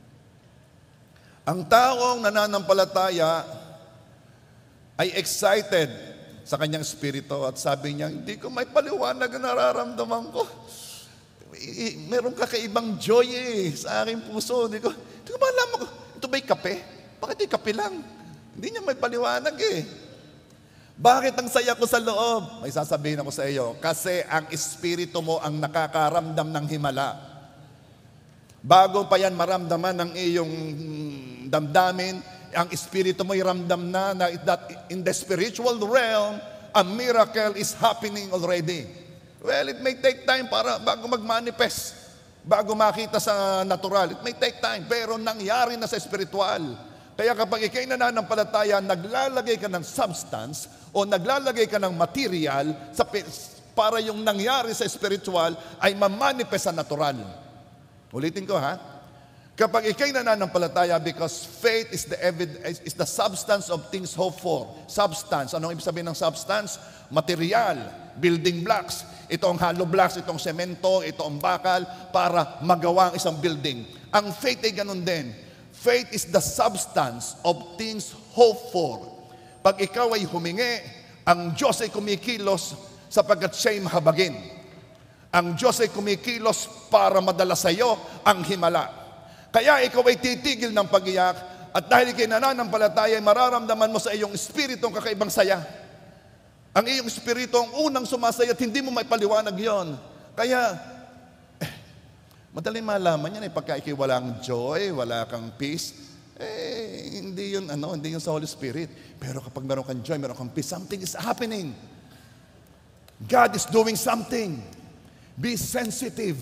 Ang taong nananampalataya ay excited sa kanyang espiritu at sabi niya, hindi ko may paliwanag ang nararamdaman ko. Meron kakaibang joy sa aking puso. Hindi ko malaman ko, ito ba'y kape? Bakit di kape lang? Hindi niya may paliwanag Bakit ang saya ko sa loob? May sasabihin ako sa iyo, kasi ang espiritu mo ang nakakaramdam ng himala. Bago pa yan maramdaman ng iyong damdamin, ang espiritu mo iramdam na that in the spiritual realm, a miracle is happening already. Well, it may take time bago mag-manifest, bago makita sa natural. It may take time, pero nangyari na sa spiritual. Kaya kapag ikay nananampalataya, naglalagay ka ng substance o naglalagay ka ng material para yung nangyari sa spiritual ay mamanifest sa natural. Ulitin ko Kapag ikay nananampalataya, because faith is the substance of things hoped for. Substance. Anong ibig sabihin ng substance? Material, building blocks. Ito ang hollow blocks, ito ang semento, ito ang bakal para magawa ang isang building. Ang faith ay ganun din. Faith is the substance of things hoped for. Pag ikaw ay humingi, ang Diyos ay kumikilos sapagkat siya'y mahabagin. Ang Diyos ay kumikilos para madala sa iyo ang himala. Kaya ikaw ay titigil ng pag-iyak at dahil ikay nananampalataya ay mararamdaman mo sa iyong espiritu ang kakaibang saya. Ang iyong espiritu ang unang sumasaya at hindi mo may paliwanag yon. Kaya, madaling malaman yan pagka ikay walang joy, wala kang peace, hindi yun sa Holy Spirit. Pero kapag meron kang joy, meron kang peace, something is happening. God is doing something. Be sensitive.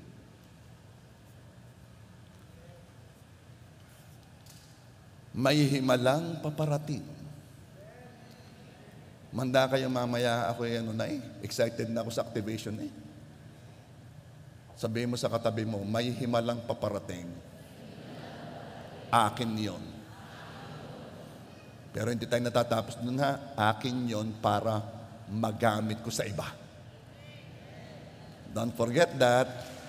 May himalang paparating. Manda kayo mamaya, ako excited na ako sa activation Sabihin mo sa katabi mo, may himalang paparating. Akin yon. Pero hindi tayo natatapos dun akin yon para magamit ko sa iba. Don't forget that.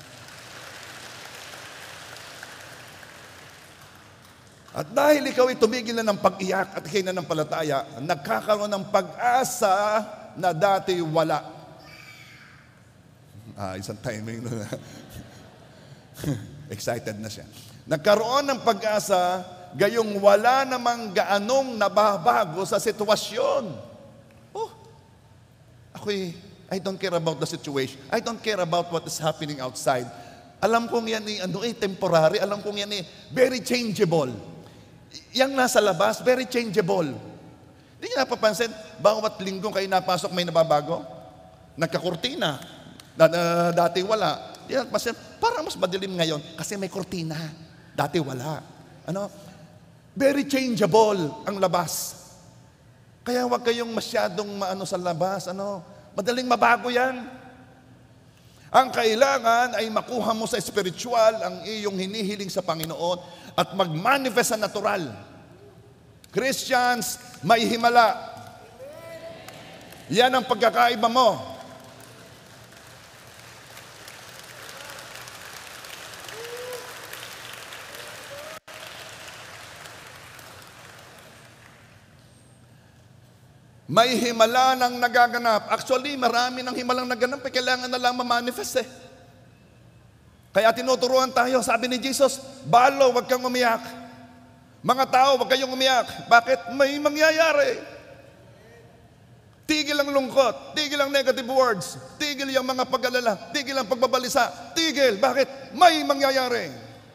At dahil ikaw ay tumigil na ng pag-iyak at ikay nananampalataya, nagkakaroon ng pag-asa na dati wala. Isang timing na. Excited na siya. Nagkaroon ng pag-asa, gayong wala namang gaanong nababago sa sitwasyon. I don't care about the situation. I don't care about what is happening outside. Alam kong yan temporary. Alam kong yan very changeable. Yang nasa labas, very changeable. Hindi niyo napapansin, bawat linggo kayo napasok may nababago? Nagkakurtina. Dati wala. Parang mas madilim ngayon kasi may kurtina. Dati wala. Very changeable ang labas. Kaya huwag kayong masyadong sa labas. Madaling mabago yan. Ang kailangan ay makuha mo sa spiritual ang iyong hinihiling sa Panginoon at mag-manifest sa natural. Christians, may himala. Yan ang pagkakaiba mo. May himala nang nagaganap. Actually, marami ng himalang naganap, kailangan na lang ma-manifest eh. Kaya tinuturuan tayo, sabi ni Jesus, balo, wag kang umiyak. Mga tao, wag kayong umiyak. Bakit? May mangyayari. Tigil ang lungkot, tigil ang negative words, tigil yung mga pag-alala, tigil ang pagbabalisa, tigil. Bakit? May mangyayari.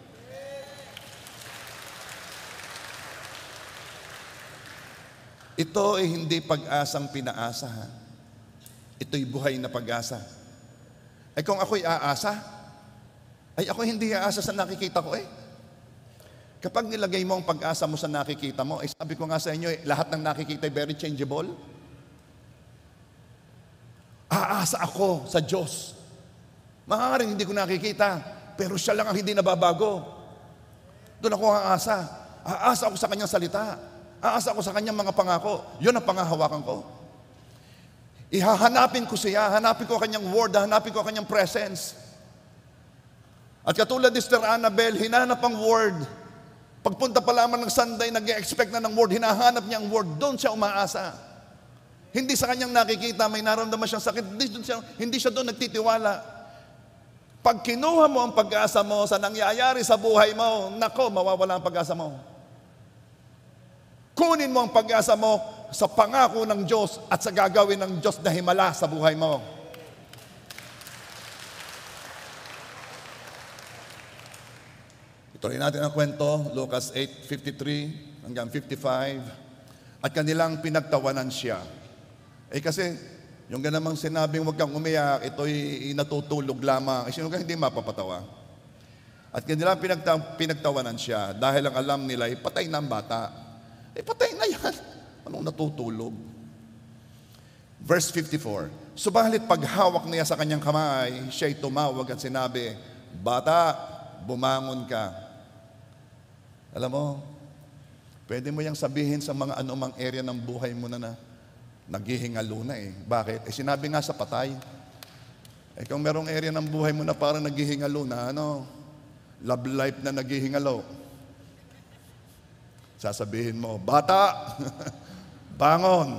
Ito ay hindi pag-asang pinaasa. Ha? Ito'y buhay na pag-asa. Ay kung ako'y aasa, ay ako hindi aasa sa nakikita ko eh. Kapag nilagay mo ang pag-asa mo sa nakikita mo, ay sabi ko nga sa inyo, lahat ng nakikita ay very changeable. Aasa ako sa Diyos. Maaaring hindi ko nakikita, pero siya lang ang hindi nababago. Doon ako aasa. Aasa ako sa kanyang salita. Aasa ako sa kanyang mga pangako. Yun ang pangahawakan ko. Ihahanapin ko siya, hanapin ko ang kanyang word, hanapin ko ang kanyang presence. At katulad ni Sister Annabel, hinanap ang word. Pagpunta pa lamang ng Sunday, nag-expect na ng word, hinahanap niya ang word, doon siya umaasa. Hindi sa kanyang nakikita, may naramdaman siyang sakit, hindi siya doon nagtitiwala. Pag kinuha mo ang pag-asa mo sa nangyayari sa buhay mo, nako, mawawala ang pag-asa mo. Kunin mo ang pag-asa mo sa pangako ng Diyos at sa gagawin ng Diyos na himala sa buhay mo. Ituloy natin ang kwento, Lucas 8:53 hanggang 55. At kanilang pinagtawanan siya. Kasi, yung ganamang sinabing huwag kang umiyak, ito'y natutulog lamang. Sino ka hindi mapapatawa? At kanilang pinagtawanan siya dahil ang alam nila ay patay na ang bata. Patay na yan. Anong natutulog? Verse 54. Subalit paghawak niya sa kanyang kamay, siya'y tumawag at sinabi, bata, bumangon ka. Alam mo, pwede mo yang sabihin sa mga anumang area ng buhay mo na naghihingalo na eh. Bakit? Sinabi nga sa patay. Kung merong area ng buhay mo na parang naghihingalo na, love life na naghihingalo, sasabihin mo, bata, bangon.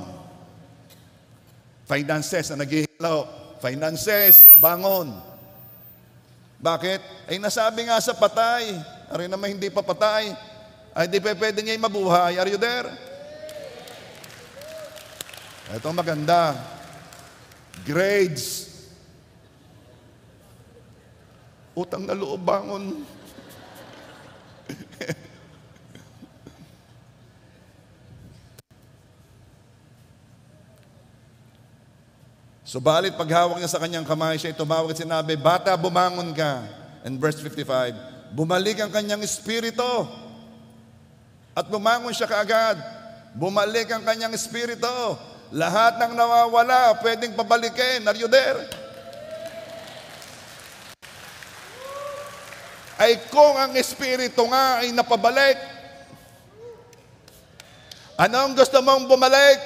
Finances na naghihingalo, finances, bangon. Bakit? Nasabi nga sa patay, ari naman hindi pa patay, ay di pa pwede niya mabuhay. Are you there? Ito maganda. Grades. Utang na loob, bangon. Subalit paghawak niya sa kanyang kamay, siya tumawag at sinabi, bata, bumangon ka. And verse 55, bumalik ang kanyang espiritu. At bumangon siya kaagad. Bumalik ang kanyang espiritu. Lahat ng nawawala, pwedeng pabalikin. Are you there? Ay kung ang espiritu nga ay napabalik, anong gusto mong bumalik?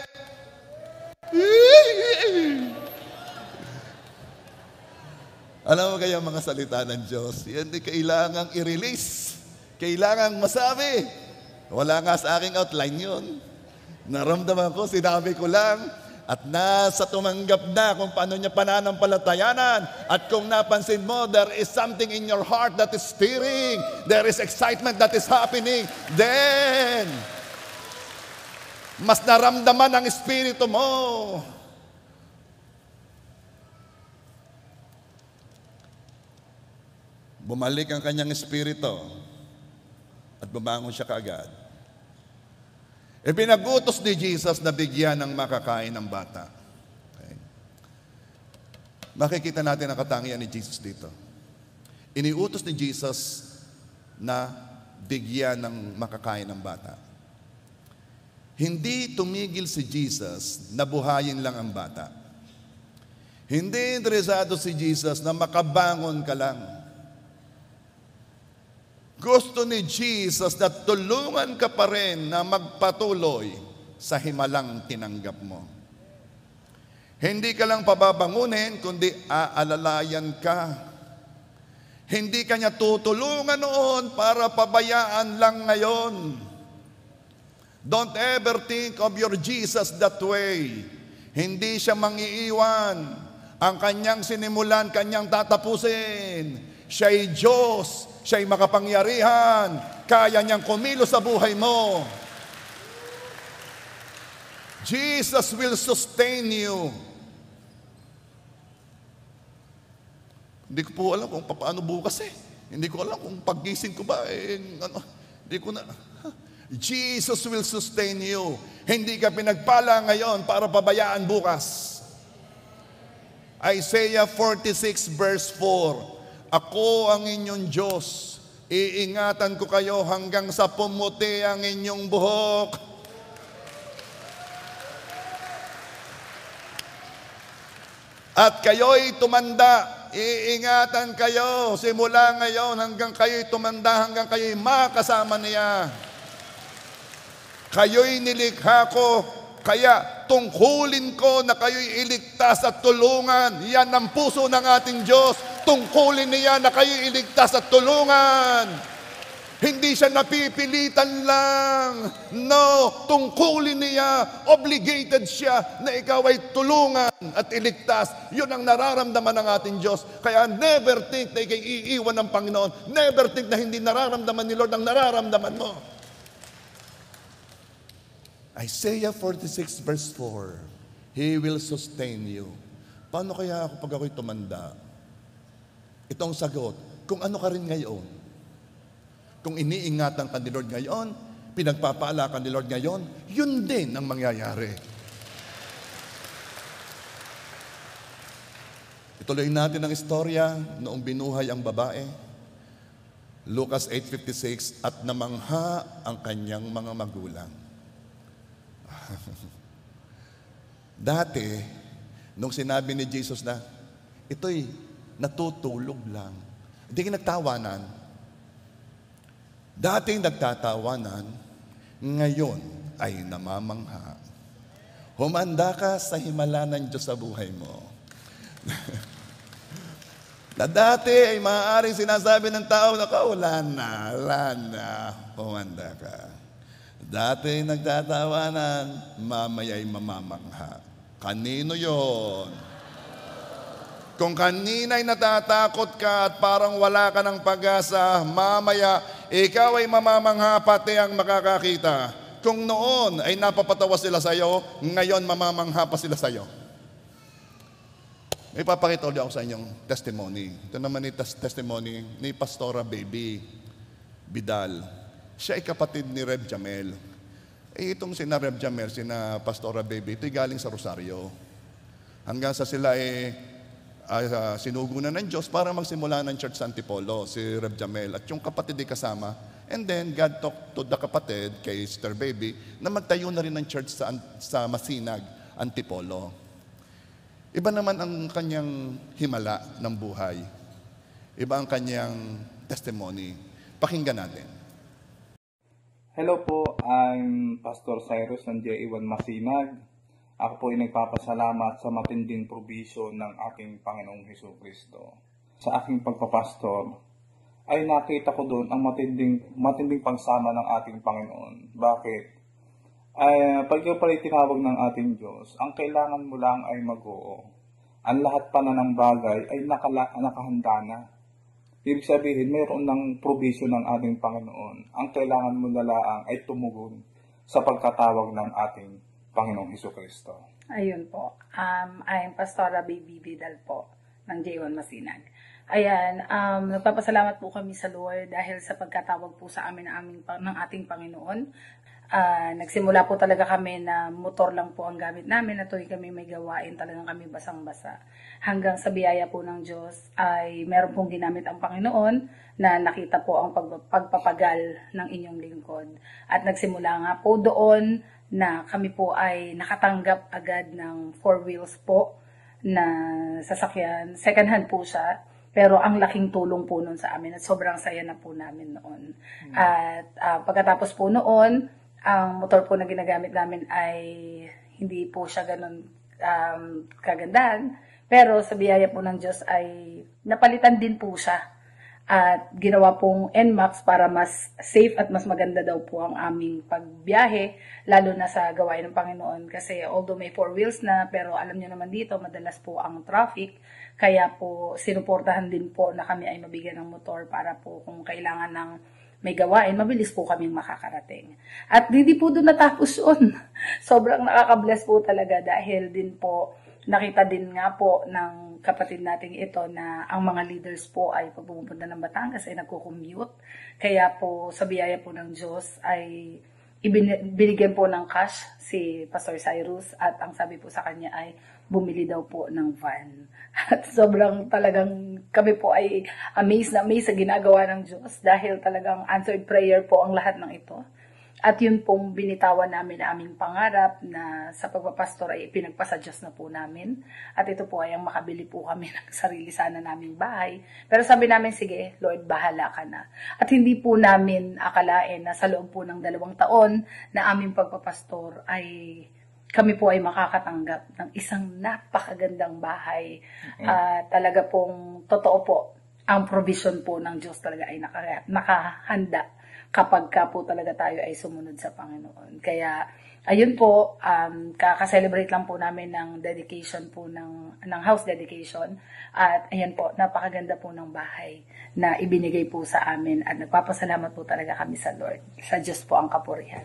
Alam mo kaya mga salita ng Diyos, hindi kailangang i-release. Kailangang masabi. Wala nga sa aking outline yun. Naramdaman ko, sinabi ko lang. At nasa tumanggap na kung paano niya pananampalatayanan. At kung napansin mo, there is something in your heart that is stirring. There is excitement that is happening. Then, mas naramdaman ang espiritu mo. Bumalik ang kanyang espiritu at bumangon siya kaagad. Ipinagutos ni Jesus na bigyan ng makakain ng bata. Okay. Makikita natin ang katangian ni Jesus dito. Iniutos ni Jesus na bigyan ng makakain ng bata. Hindi tumigil si Jesus na buhayin lang ang bata. Hindi interesado si Jesus na makabangon ka lang. Gusto ni Jesus na tulungan ka pa rin na magpatuloy sa himalang tinanggap mo. Hindi ka lang pababangunin, kundi aalalayan ka. Hindi ka niya tutulungan noon para pabayaan lang ngayon. Don't ever think of your Jesus that way. Hindi siya mangiiwan. Ang kanyang sinimulan, kanyang tatapusin. Siya'y Diyos, siya'y makapangyarihan. Kaya niyang kumilos sa buhay mo. Jesus will sustain you. Hindi ko po alam kung paano bukas eh. Hindi ko alam kung paggising ko ba hindi ko na. Jesus will sustain you. Hindi ka pinagpala ngayon para pabayaan bukas. Isaiah 46 verse 4. Ako ang inyong Diyos. Iingatan ko kayo hanggang sa pumuti ang inyong buhok. At kayo'y tumanda. Iingatan kayo simula ngayon hanggang kayo'y tumanda, hanggang kayo'y makasama niya. Kayo'y nilikha ko, kaya tungkulin ko na kayo'y iligtas at tulungan. Yan ang puso ng ating Diyos. Tungkulin niya na kayo'y iligtas at tulungan. Hindi siya napipilitan lang. No, tungkulin niya, obligated siya na ikaw ay tulungan at iligtas. Yun ang nararamdaman ng ating Diyos. Kaya never think na ikay iiwan ng Panginoon. Never think na hindi nararamdaman ni Lord ang nararamdaman mo. Isaiah 46 verse 4. He will sustain you. Paano kaya ako pag ako'y tumanda? Itong sagot, kung ano ka rin ngayon. Kung iniingatan ka ni Lord ngayon, pinagpapaala ka ni Lord ngayon, yun din ang mangyayari. Ituloy natin ang istorya noong binuhay ang babae. Lucas 8:56, at namangha ang kanyang mga magulang. Dati, nung sinabi ni Jesus na, ito'y natutulog lang. Hindi nagtawanan. Dating nagtatawanan, ngayon ay namamangha. Humanda ka sa himala ng Diyos sa buhay mo. Na dati ay maaaring sinasabi ng tao na wala na, humanda ka. Dati nagtatawanan, mamaya ay mamamangha. Kanino yon? Kung kanina'y natatakot ka at parang wala ka ng pag-asa, mamaya, ikaw ay mamamangha pati ang makakakita. Kung noon ay napapatawa sila sa iyo, ngayon mamamangha pa sila sa iyo. May papakita ulit ako sa inyong testimony. Ito naman yung testimony ni Pastora Baby Bidal. Siya ay kapatid ni Rev Jamel. Itong sina Rev Jamel, sina Pastora Baby, ito'y galing sa Rosario. Hanggang sa sila sinugo na ng Diyos para magsimula ng Church sa Antipolo, si Rev Jamel. At yung kapatid ay kasama. And then, God talked to the kapatid, kay Sister Baby, na magtayo na rin ng church sa Masinag, Antipolo. Iba naman ang kanyang himala ng buhay. Iba ang kanyang testimony. Pakinggan natin. Hello po, I'm Pastor Cyrus ng J1 Masinag. Ako po ay nagpapasalamat sa matinding probisyon ng aking Panginoong Hesukristo. Sa aking pagpapastor, ay nakita ko doon ang matinding pagsama ng ating Panginoon. Bakit? Pag ikaw pala tinawag ng ating Diyos, ang kailangan mo lang ay mag-oo. Ang lahat pa na ng bagay ay nakahanda na. Ibig sabihin, mayroon ng probisyon ng ating Panginoon. Ang kailangan mo na lang ay tumugon sa pagkatawag ng ating Panginoong Hesukristo. Ayun po. I'm Pastora Baby Bidal po ng J1 Masinag. Ayan, nagpapasalamat po kami sa Lord dahil sa pagkatawag po sa amin ng ating Panginoon. Nagsimula po talaga kami na motor lang po ang gamit namin at tuwing kami may gawain talagang kami basang-basa. Hanggang sa biyaya po ng Diyos ay meron pong ginamit ang Panginoon na nakita po ang pagpapagal ng inyong lingkod. At nagsimula nga po doon na kami po ay nakatanggap agad ng 4 wheels po na sasakyan. Second hand po siya, pero ang laking tulong po nun sa amin at sobrang saya na po namin noon. At pagkatapos po noon, ang motor po na ginagamit namin ay hindi po siya ganun kagandahan, pero sa biyaya po ng Diyos ay napalitan din po siya. at ginawa pong NMAX para mas safe at mas maganda daw po ang aming pagbiyahe, lalo na sa gawain ng Panginoon. Kasi although may 4 wheels na, pero alam niyo naman dito, madalas po ang traffic. Kaya po sinuportahan din po na kami ay mabigyan ng motor para po kung kailangan ng may gawain, mabilis po kaming makakarating. At hindi po doon natapos yun. Sobrang nakaka-bless po talaga dahil din po nakita din nga po ng kapatid nating ito na ang mga leaders po ay pag pupunta ng Batangas ay nagko-commute. Kaya po sa biyaya po ng Diyos ay binigyan po ng cash si Pastor Cyrus at ang sabi po sa kanya ay bumili daw po ng van. At sobrang talagang kami po ay amazed na amazed sa ginagawa ng Diyos dahil talagang answered prayer po ang lahat ng ito. At yun pong binitawan namin na aming pangarap na sa pagpapastor ay pinagpasa Diyos na po namin. At ito po ay ang makabili po kami ng sarili sana naming bahay. Pero sabi namin, sige, Lord, bahala ka na. At hindi po namin akalain na sa loob po ng 2 taon na aming pagpapastor ay kami po ay makakatanggap ng isang napakagandang bahay. Talaga pong totoo po, ang provision po ng Diyos talaga ay nakahanda kapag ka po talaga tayo ay sumunod sa Panginoon. Kaya, ayun po, kakaselebrate lang po namin ng dedication po ng house dedication. At ayan po, napakaganda po ng bahay na ibinigay po sa amin. At nagpapasalamat po talaga kami sa Lord. Sa Diyos po ang kapurihan.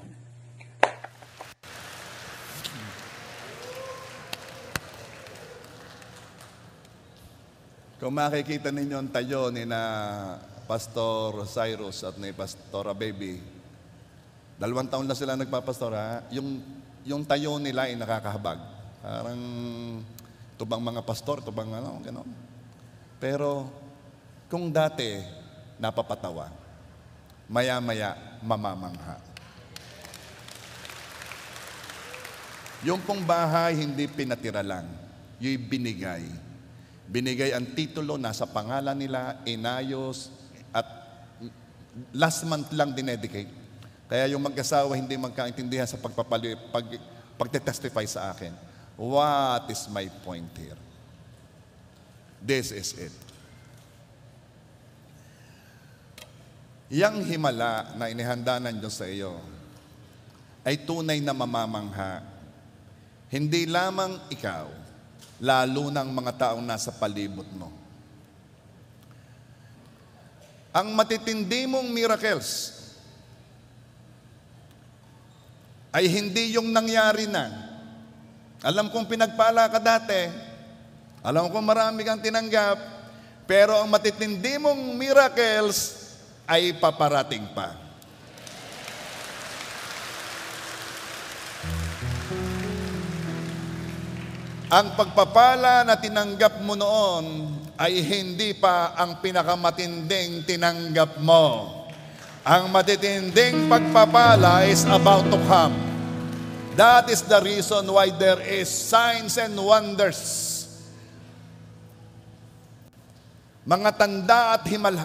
Kung makikita ninyo ang tayo ni na Pastor Cyrus at ni Pastora Baby, 2 taon na sila nagpapastora, yung tayo nila ay nakakahabag. Parang tubang mga pastor, tubang ano, gano'n. Pero kung dati napapatawa, maya-maya mamamangha. Yung pong bahay hindi pinatira lang, yung binigay. Binigay ang titulo, nasa pangalan nila, inayos, at last month lang dinedicate. Kaya yung mag-asawa hindi magkaintindihan sa pagte-testify sa akin. What is my point here? This is it. Yang himala na inihanda ng Diyos sa iyo ay tunay na mamamangha. Hindi lamang ikaw, lalo ng mga taong nasa palibot mo. Ang matitindi mong miracles ay hindi yung nangyari na. Alam kong pinagpala ka dati, alam kong marami kang tinanggap, pero ang matitindi mong miracles ay paparating pa. Ang pagpapala na tinanggap mo noon ay hindi pa ang pinakamatinding tinanggap mo. Ang matitinding pagpapala is about to come. That is the reason why there is signs and wonders. Mga tanda at himala.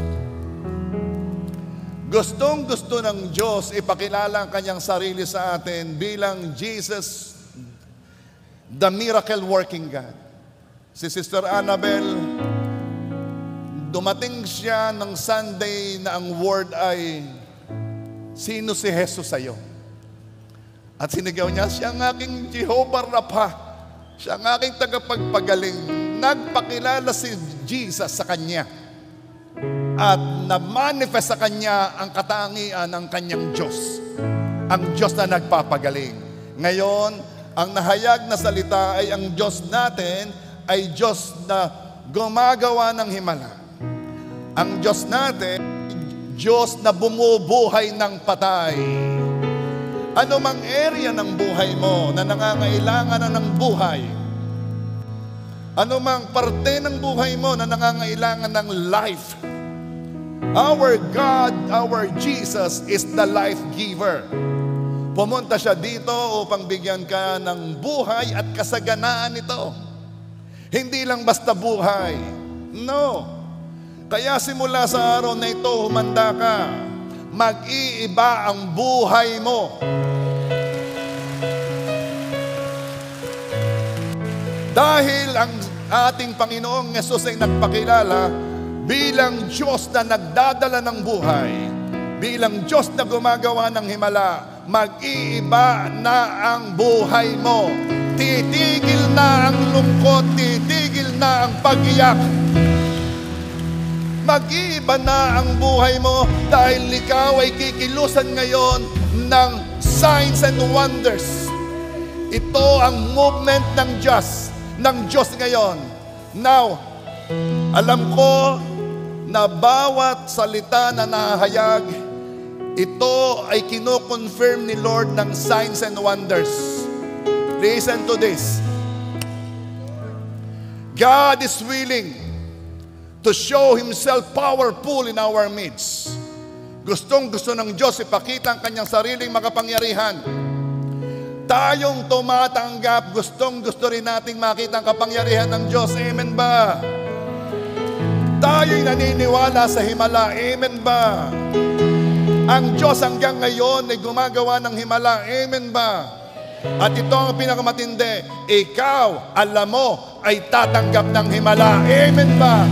Gustong-gusto ng Diyos ipakilala ang kanyang sarili sa atin bilang Jesus, the miracle working God. Si Sister Annabel, dumating siya ng Sunday na ang word ay, sino si Jesus sa'yo? At sinigaw niya, siya ang aking Jehovah Rapha. Siya ang aking tagapagpagaling. Nagpakilala si Jesus sa kanya. At na-manifest sa kanya ang katangian ng kanyang Diyos. Ang Diyos na nagpapagaling. Ngayon, ang nahayag na salita ay ang Diyos natin ay Diyos na gumagawa ng himala. Ang Diyos natin, Diyos na bumubuhay ng patay. Ano mang area ng buhay mo na nangangailangan na ng buhay, ano mang parte ng buhay mo na nangangailangan ng life, our God, our Jesus is the life giver. Pumunta siya dito upang bigyan ka ng buhay at kasaganaan nito. Hindi lang basta buhay. No. Kaya simula sa araw na ito, humanda ka. Mag-iiba ang buhay mo. Dahil ang ating Panginoong Yesus ay nagpakilala bilang Diyos na nagdadala ng buhay, bilang Diyos na gumagawa ng himala, mag-iiba na ang buhay mo. Titigil na ang lungkot, titigil na ang pag-iyak. Mag-iiba na ang buhay mo dahil ikaw ay kikilusan ngayon ng signs and wonders. Ito ang movement ng Diyos ngayon. Now, alam ko na bawat salita na nahahayag, ito ay kino-confirm ni Lord ng signs and wonders. Listen to this. God is willing to show Himself powerful in our midst. Gustong-gusto ng Diyos ipakita ang Kanyang sariling makapangyarihan. Tayong tumatanggap, gustong-gusto rin nating makita ang kapangyarihan ng Diyos. Amen ba? Tayo'y naniniwala sa himala. Amen ba? Ang Diyos hanggang ngayon ay gumagawa ng himala. Amen ba? At ito ang pinakamatindi. Ikaw, alam mo, ay tatanggap ng himala. Amen ba?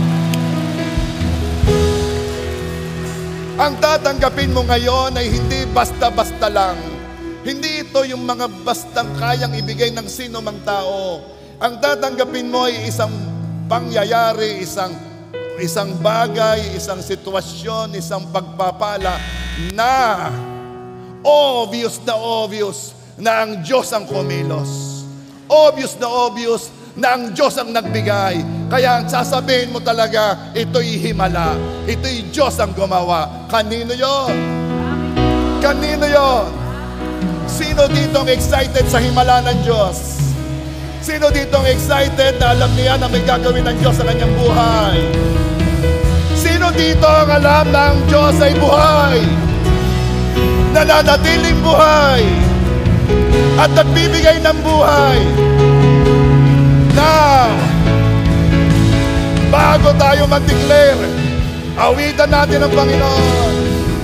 Ang tatanggapin mo ngayon ay hindi basta-basta lang. Hindi ito yung mga bastang kayang ibigay ng sino mang tao. Ang tatanggapin mo ay isang pangyayari, isang bagay, isang sitwasyon, isang pagpapala na obvious na ang Diyos ang kumilos. Obvious na ang Diyos ang nagbigay. Kaya sasabihin mo talaga, ito'y himala. Ito'y Diyos ang gumawa. Kanino yon? Kanino yon? Sino dito ang excited sa himala ng Diyos? Sino dito ang excited na alam niya na may gagawin ng Diyos sa kanyang buhay? Sino dito ang alam na ang Diyos ay buhay? Nananatiling buhay at nagbibigay ng buhay. Now, bago tayo mag-declare, awitan natin ang Panginoon.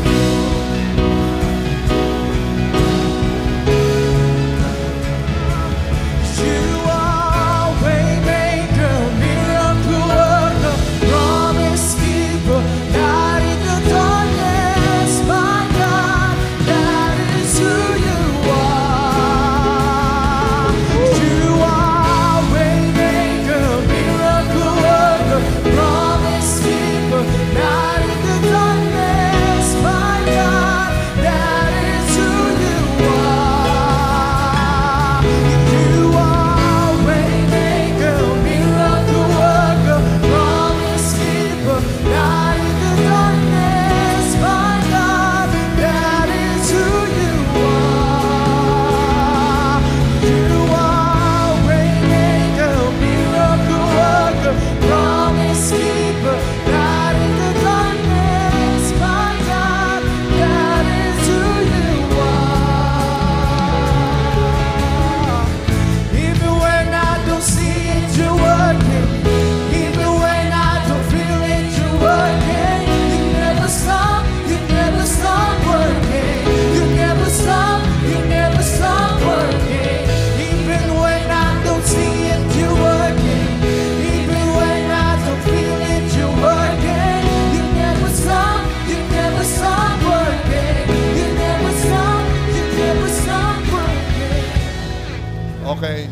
Okay.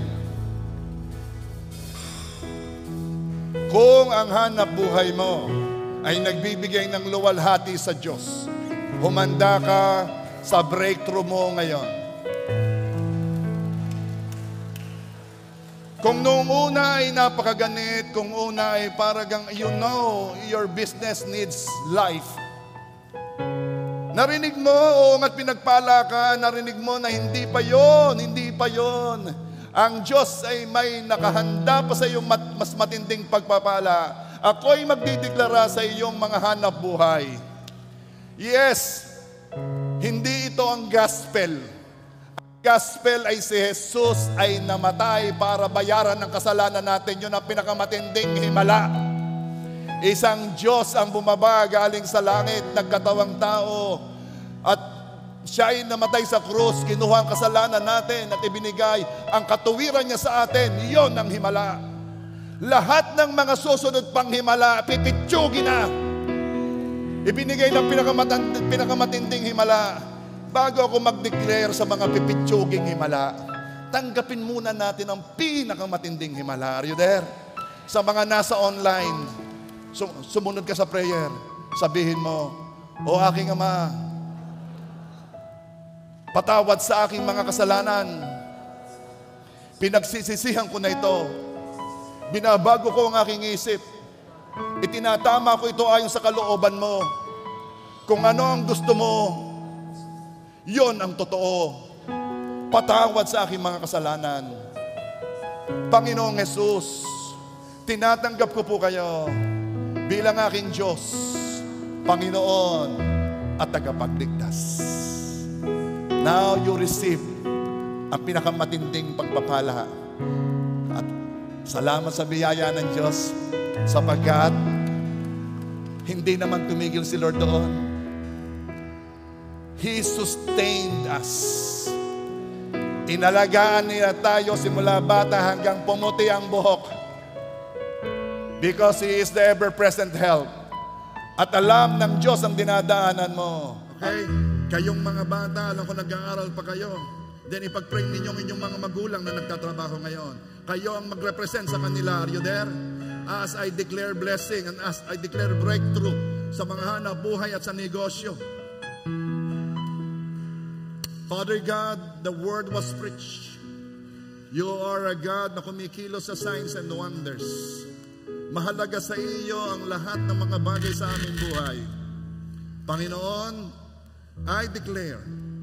Kung ang hanap buhay mo ay nagbibigay ng luwalhati sa Diyos, humanda ka sa breakthrough mo ngayon. Kung noong una ay napakaganit, kung una ay paragang you know your business needs life. Narinig mo, at pinagpala ka, narinig mo na hindi pa yon. Ang Diyos ay may nakahanda pa sa iyong mas matinding pagpapala. Ako'y magdideklara sa iyong mga hanap buhay. Yes, hindi ito ang gospel. Ang gospel ay si Jesus ay namatay para bayaran ng kasalanan natin. Yun ang pinakamatinding himala. Isang Diyos ang bumaba galing sa langit, nagkatawang tao, at siya ay namatay sa krus, kinuha ang kasalanan natin at ibinigay ang katuwiran niya sa atin. Iyon ang himala. Lahat ng mga susunod pang himala, pipitsugin na. Ibinigay ng pinakamatinding himala. Bago ako mag-declare sa mga pipitsuging himala, tanggapin muna natin ang pinakamatinding himala. Are you there? Sa mga nasa online, sumunod ka sa prayer. Sabihin mo, O aking Ama, patawad sa aking mga kasalanan. Pinagsisisihan ko na ito. Binabago ko ang aking isip. Itinatama ko ito ayon sa kalooban mo. Kung ano ang gusto mo, yon ang totoo. Patawad sa aking mga kasalanan. Panginoong Jesus, tinatanggap ko po kayo bilang aking Diyos, Panginoon at tagapagligtas. Now you receive ang pinakamatinding pagpapala. At salamat sa biyaya ng Diyos sapagkat hindi naman tumigil si Lord doon. He sustained us. Inalagaan niya tayo simula bata hanggang pumuti ang buhok. Because He is the ever-present help. At alam ng Diyos ang dinadaanan mo. Okay? Kayong mga bata, alam ko nag-aaral pa kayo. Then ipag-pray ninyong inyong mga magulang na nagtatrabaho ngayon. Kayo ang mag-represent sa kanila. Are you there? As I declare blessing and as I declare breakthrough sa mga hanap buhay at sa negosyo. Father God, the word was preached. You are a God na kumikilos sa signs and wonders. Mahalaga sa iyo ang lahat ng mga bagay sa aming buhay. Panginoon, I declare,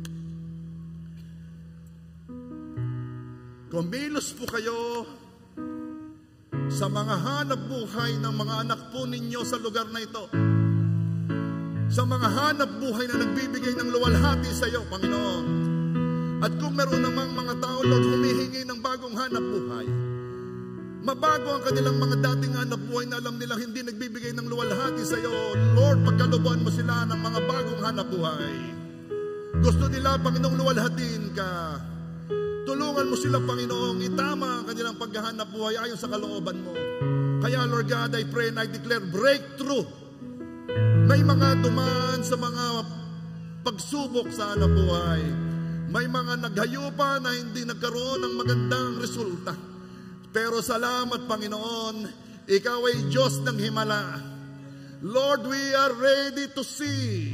kumilos po kayo sa mga hanap buhay ng mga anak po ninyo sa lugar na ito. Sa mga hanap buhay na nagbibigay ng luwalhati sa iyo, Panginoon. At kung meron namang mga tao, Lord, humihingi ng bagong hanap buhay, mabago ang kanilang mga dating hanap buhay na alam nilang hindi nagbibigay ng luwalhati sa iyo, Lord, pagkalubuan mo sila ng mga bagong hanap buhay. Gusto nila, Panginoong, luwalhatiin ka. Tulungan mo sila, Panginoong, itama ang kanilang paghahanap buhay ayon sa kalooban mo. Kaya, Lord God, I pray and I declare breakthrough. May mga dumaan sa mga pagsubok sa hanap buhay. May mga naghayupa na hindi nagkaroon ng magandang resulta. Pero salamat, Panginoon, Ikaw ay Diyos ng himala. Lord, we are ready to see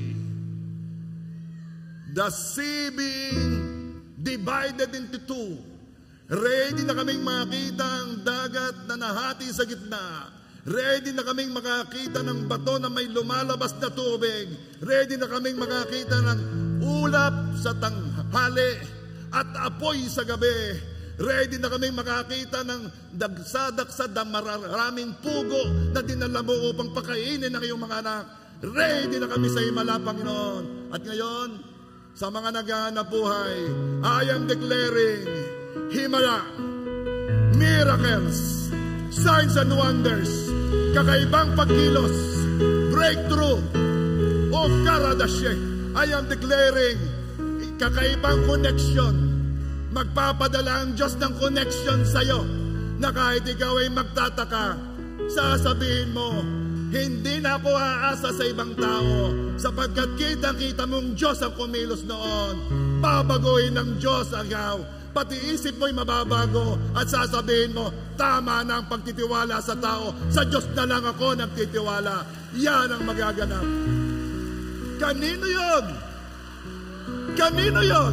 the sea being divided into two. Ready na kaming makita ang dagat na nahati sa gitna. Ready na kaming makakita ng bato na may lumalabas na tubig. Ready na kaming makakita ng ulap sa tanghali at apoy sa gabi. Ready na kaming makakita ng dagsa-daksa na maraming pugo na dinala mo upang pakainin ang iyong mga anak. Ready na kami sa himala, Panginoon. At ngayon, sa mga naghahanap buhay, I am declaring himala, miracles, signs and wonders, kakaibang pagkilos, breakthrough, o karadasye. I am declaring kakaibang connection. Magpapadala ang Diyos ng connection sa'yo na kahit ikaw ay magtataka, sasabihin mo, hindi na ako aasa sa ibang tao sapagkat kitang-kita mong Diyos ang kumilos noon. Babaguhin ng Diyos agaw. Pati isip mo'y mababago at sasabihin mo, tama na ang pagtitiwala sa tao. Sa Diyos na lang ako nagtitiwala. Yan ang magaganap. Kanino yon? Kanino yon?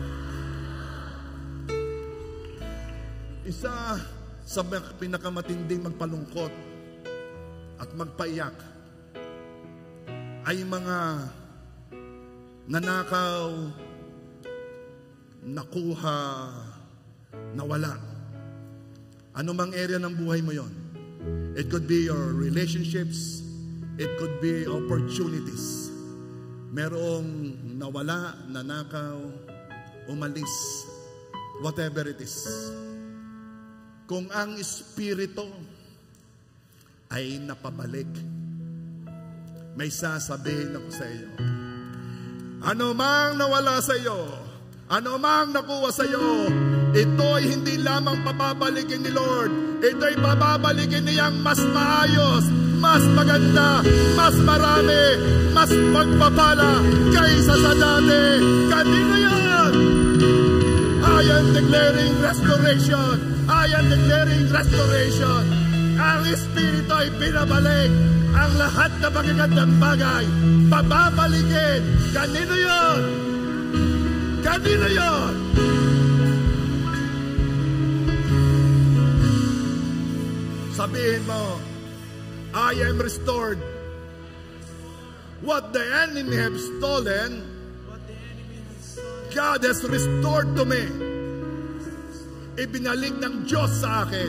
Isa sa pinakamatinding magpalungkot at magpaiyak ay mga nanakaw, nakuha, nawala. Ano mang area ng buhay mo yon? It could be your relationships, it could be opportunities. Merong nawala, nanakaw, umalis, whatever it is. Kung ang Espiritu ay napabalik, may sasabihin ako sa iyo. Ano mang nawala sa iyo, ano mang nakuha sa iyo, ito ay hindi lamang papabalikin ni Lord. Ito ay papabalikin niyang mas maayos, mas maganda, mas marami, mas magpapala kaysa sa dati. Kanino yan? I am declaring restoration. I am declaring restoration. Ang Espiritu ay pinabalik. Ang lahat na magagandang bagay, papabalikin. Kanino yun? Kanino yun? Sabihin mo, I am restored. What the enemy have stolen, God has restored to me. Ibinalik ng Diyos sa akin.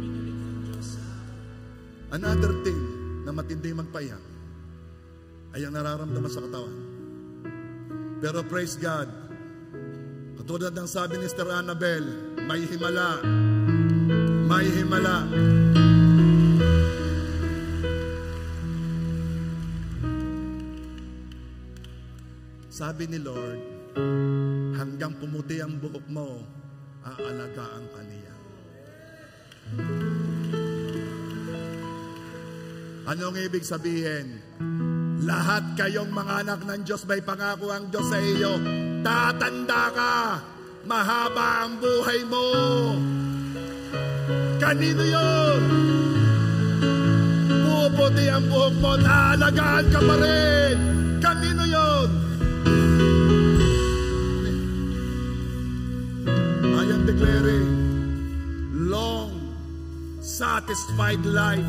Another thing na matindi magpayak ay ang nararamdaman sa katawan. Pero praise God, katulad ng sabi ni Sister Annabel, may himala. May himala. Sabi ni Lord, hanggang pumuti ang buhok mo, aalagaan ka niya. Anong ibig sabihin? Lahat kayong mga anak ng Diyos, may pangako ang Diyos sa iyo. Tatanda ka, mahaba ang buhay mo. Kanino yun? Puputi ang buhok mo, aalagaan ka pa rin. Kanino yun? I am declaring long, satisfied life.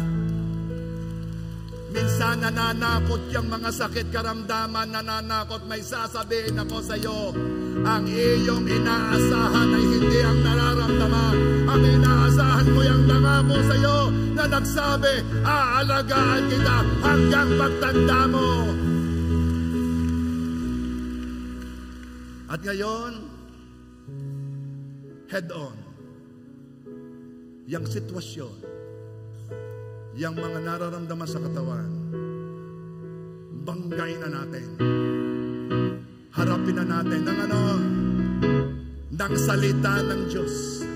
Minsan nananakot yung mga sakit karamdaman, nananakot, may sasabihin ako sa iyo. Ang iyong inaasahan ay hindi ang nararamdaman. Ang inaasahan mo yung nangako sa iyo na nagsabi, aalagaan kita hanggang pagtanda mo. At ngayon, head on, yung sitwasyon, yung mga nararamdaman sa katawan, banggay na natin. Harapin na natin ng ng salita ng Diyos.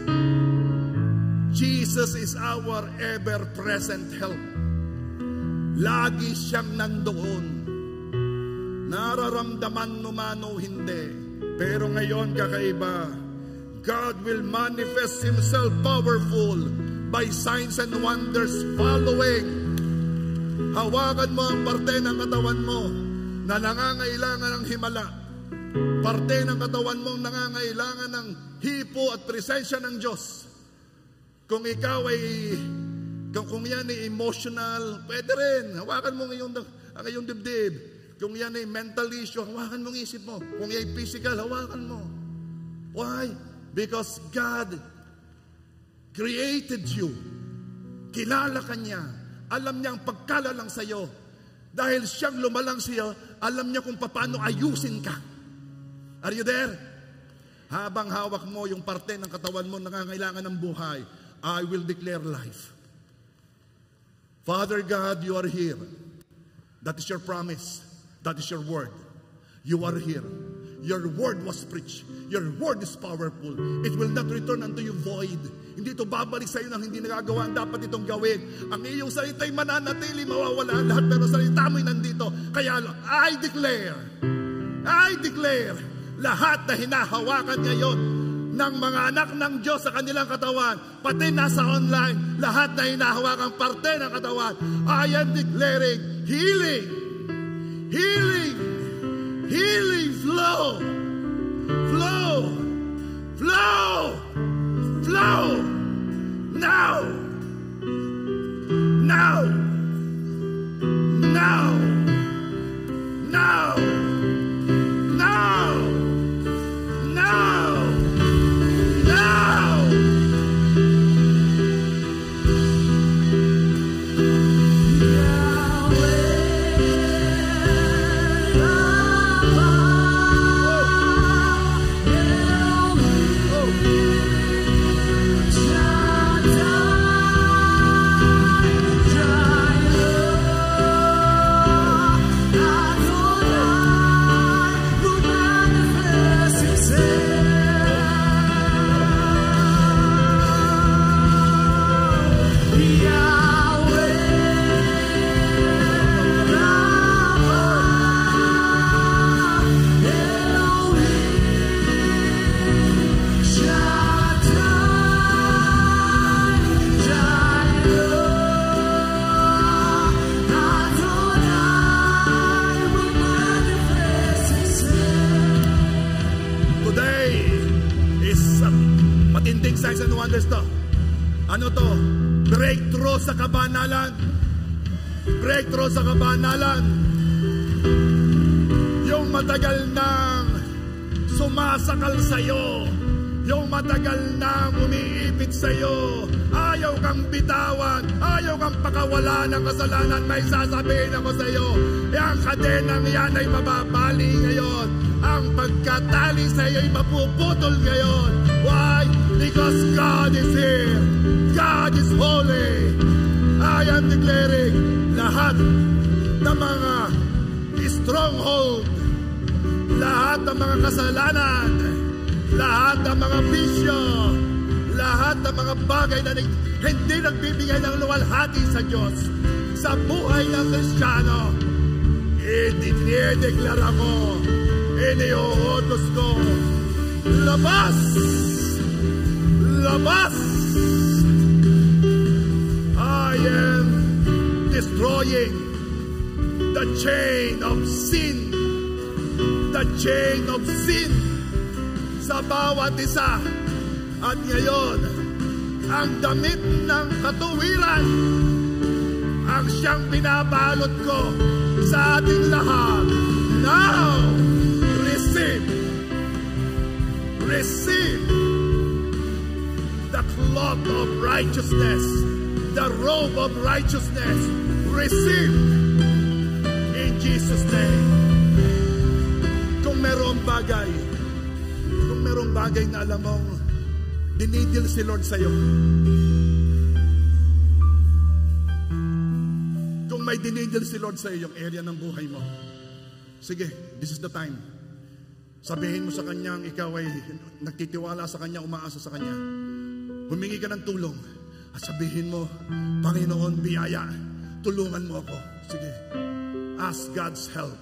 Jesus is our ever-present help. Lagi siyang nandoon. Nararamdaman mo man o hindi. Pero ngayon kakaiba, God will manifest Himself powerful by signs and wonders following. Hawakan mo ang parte ng katawan mo na nangangailangan ng himala. Parte ng katawan mo nangangailangan ng hipo at presensya ng Diyos. Kung ikaw ay, kung yan ay emotional, pwede rin. Hawakan mo ang iyong dibdib. Kung yan ay mental issue, hawakan mo ang isip mo. Kung yan ay physical, hawakan mo. Why? Because God created you. Kilala ka niya. Alam niya ang pagkalalang sa iyo. Dahil siyang lumalang sa iyo, alam niya kung paano ayusin ka. Are you there? Habang hawak mo yung parte ng katawan mo nangangailangan ng buhay, I will declare life. Father God, you are here. That is your promise. That is your word. You are here. Your word was preached. Your word is powerful. It will not return unto you void. Hindi ito babalik sa iyo nang hindi nagagawa ang dapat itong gawin. Ang iyong salita'y mananatili, mawawala lahat, pero salita mo'y nandito. Kaya I declare, lahat na hinahawakan ngayon ng mga anak ng Diyos sa kanilang katawan, pati nasa online, lahat na hinahawakan parte ng katawan, I am declaring healing. Healing. Healing flow. Flow. Flow. Flow. Now. Now. Now. Now. Now. Now. Now. Now matitinding signs and wonders to. Ano to? Breakthrough sa kabanalan. Breakthrough sa kabanalan. Yung matagal nang sumasakal sa'yo, yung matagal nang umiipit sa'yo, ayaw kang bitawan, ayaw kang pakawalan ng kasalanan, may sasabihin ako sa'yo, ang kadenang yan ay mababali ngayon, ang pagkatali sa'yo ay mapuputol ngayon. Why? Because God is here, God is holy. I am declaring lahat ng mga stronghold, lahat ng mga kasalanan, lahat ng mga bisyo, lahat ng mga bagay na hindi nagbibigay ng luwalhati sa Diyos, sa buhay ng Kristiyano, idinideklara ko, iniuutos ko, labas! Labas! I am destroying the chain of sin, the chain of sin sa bawat isa. At ngayon, ang damit ng katuwiran ang siyang binabalot ko sa ating lahat. Now, receive the cloth of righteousness, the robe of righteousness. Receive in Jesus' name. Kung merong bagay na alam mong dinidil si Lord sa'yo, kung may dinidil si Lord sa'yo yung area ng buhay mo, sige, this is the time. Sabihin mo sa Kanya, ikaw ay nagtitiwala sa Kanya, umaasa sa Kanya. Humingi ka ng tulong at sabihin mo, Panginoon, biyaya, tulungan mo ako. Sige, ask God's help.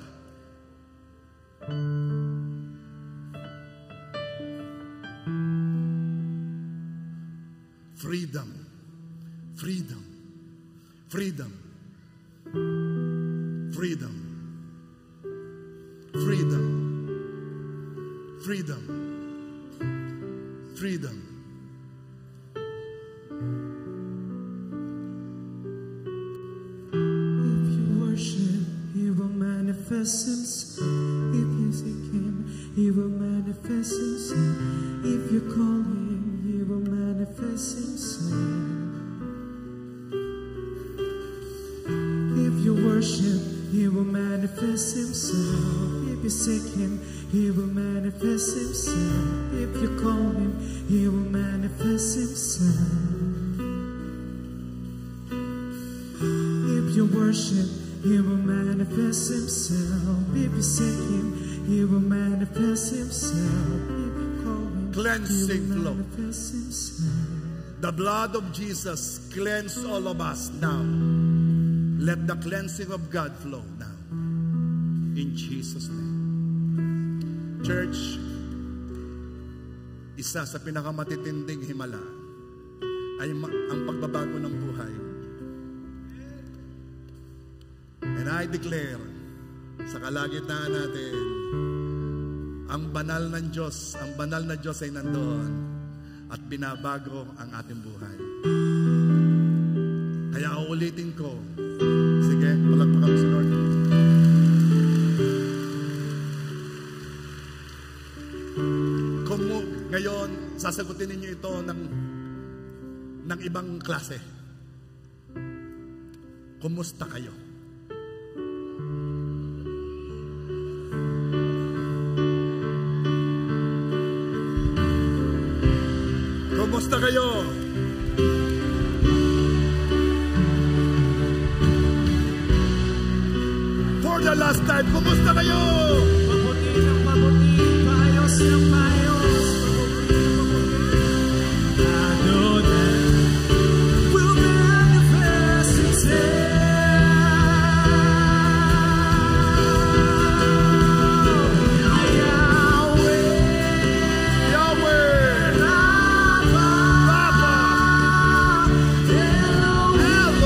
Freedom, freedom, freedom, freedom, freedom, freedom, freedom. If you worship, He will manifest Himself. If you seek Him, He will manifest Himself. If you call Him, He will manifest Himself. If you worship, He will manifest Himself. If you seek Him, He will manifest Himself. If you call Him, He will manifest Himself. If you worship, He will manifest Himself. If you seek Him, He will manifest Himself. If you call Him, Cleansing He will flow. manifest Himself. The blood of Jesus cleanse all of us now. Let the cleansing of God flow now. In Jesus' name. Church, isa sa pinakamatitinding himala ay ang pagbabago ng buhay. And I declare sa kalagitnaan natin, ang banal ng Diyos, ang banal na Diyos ay nandoon at binabago ang ating buhay. Kaya uulitin ko, sige, palagpakan si Lord. Kung ngayon, sasagutin ninyo ito ng ibang klase. Kumusta kayo? Kumusta kayo? For the last time, kumusta kayo? Mabuti ng mabuti, maayos ng maayos, mabuti ng mabuti. I know that will manifest Himself.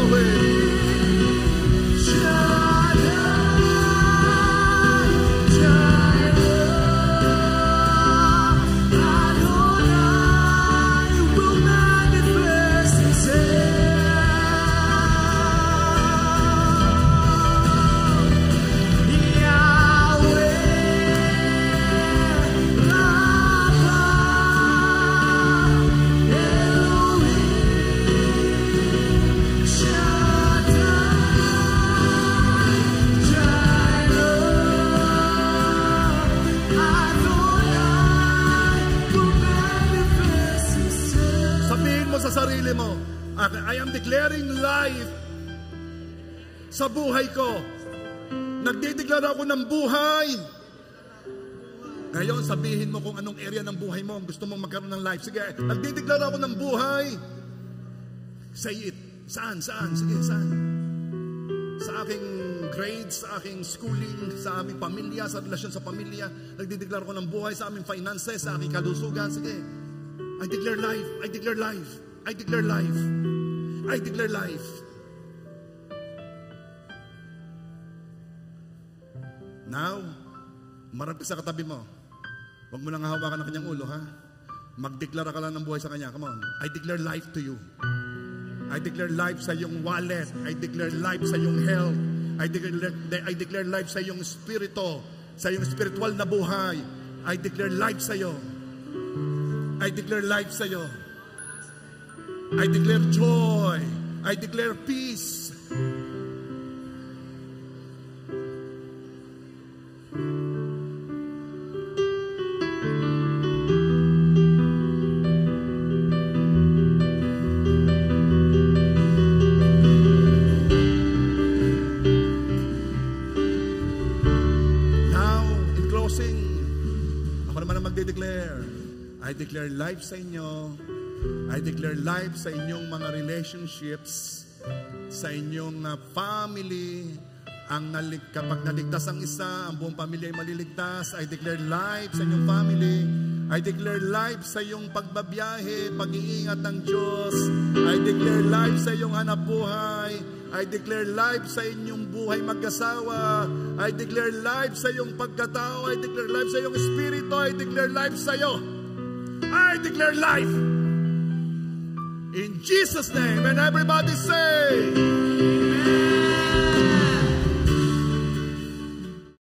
Yahweh, sarili mo. I am declaring life sa buhay ko. Nagdideklara ako ng buhay. Ngayon, sabihin mo kung anong area ng buhay mo gusto mong magkaroon ng life. Sige, nagdideklara ako ng buhay. Say it. Saan? Sige, saan? Sa aking grades, sa aking schooling, sa aming pamilya, sa relasyon sa pamilya. Nagdideklara ko ng buhay sa aming finances, sa aking kalusugan. Sige. I declare life. I declare life. I declare life. I declare life. Now, marap ka sa katabi mo. Huwag mo lang hawakan ng kanyang ulo, ha? Magdeklara ka lang ng buhay sa kanya. Come on. I declare life to you. I declare life sa iyong wallet. I declare life sa iyong health. I declare life sa iyong spirito, sa iyong spiritual na buhay. I declare life sa iyo. I declare life sa iyo. I declare joy. I declare peace. I declare life sa inyo. I declare life sa inyong mga relationships, sa inyong family. Kapag naligtas ang isa, ang buong pamilya ay maliligtas. I declare life sa inyong family. I declare life sa iyong pagbabiyahe, pag-iingat ng Diyos. I declare life sa iyong hanapbuhay. I declare life sa inyong buhay mag-asawa. I declare life sa iyong pagkatao. I declare life sa iyong espiritu. I declare life sa iyo. I declare life. In Jesus' name. And everybody say, Amen.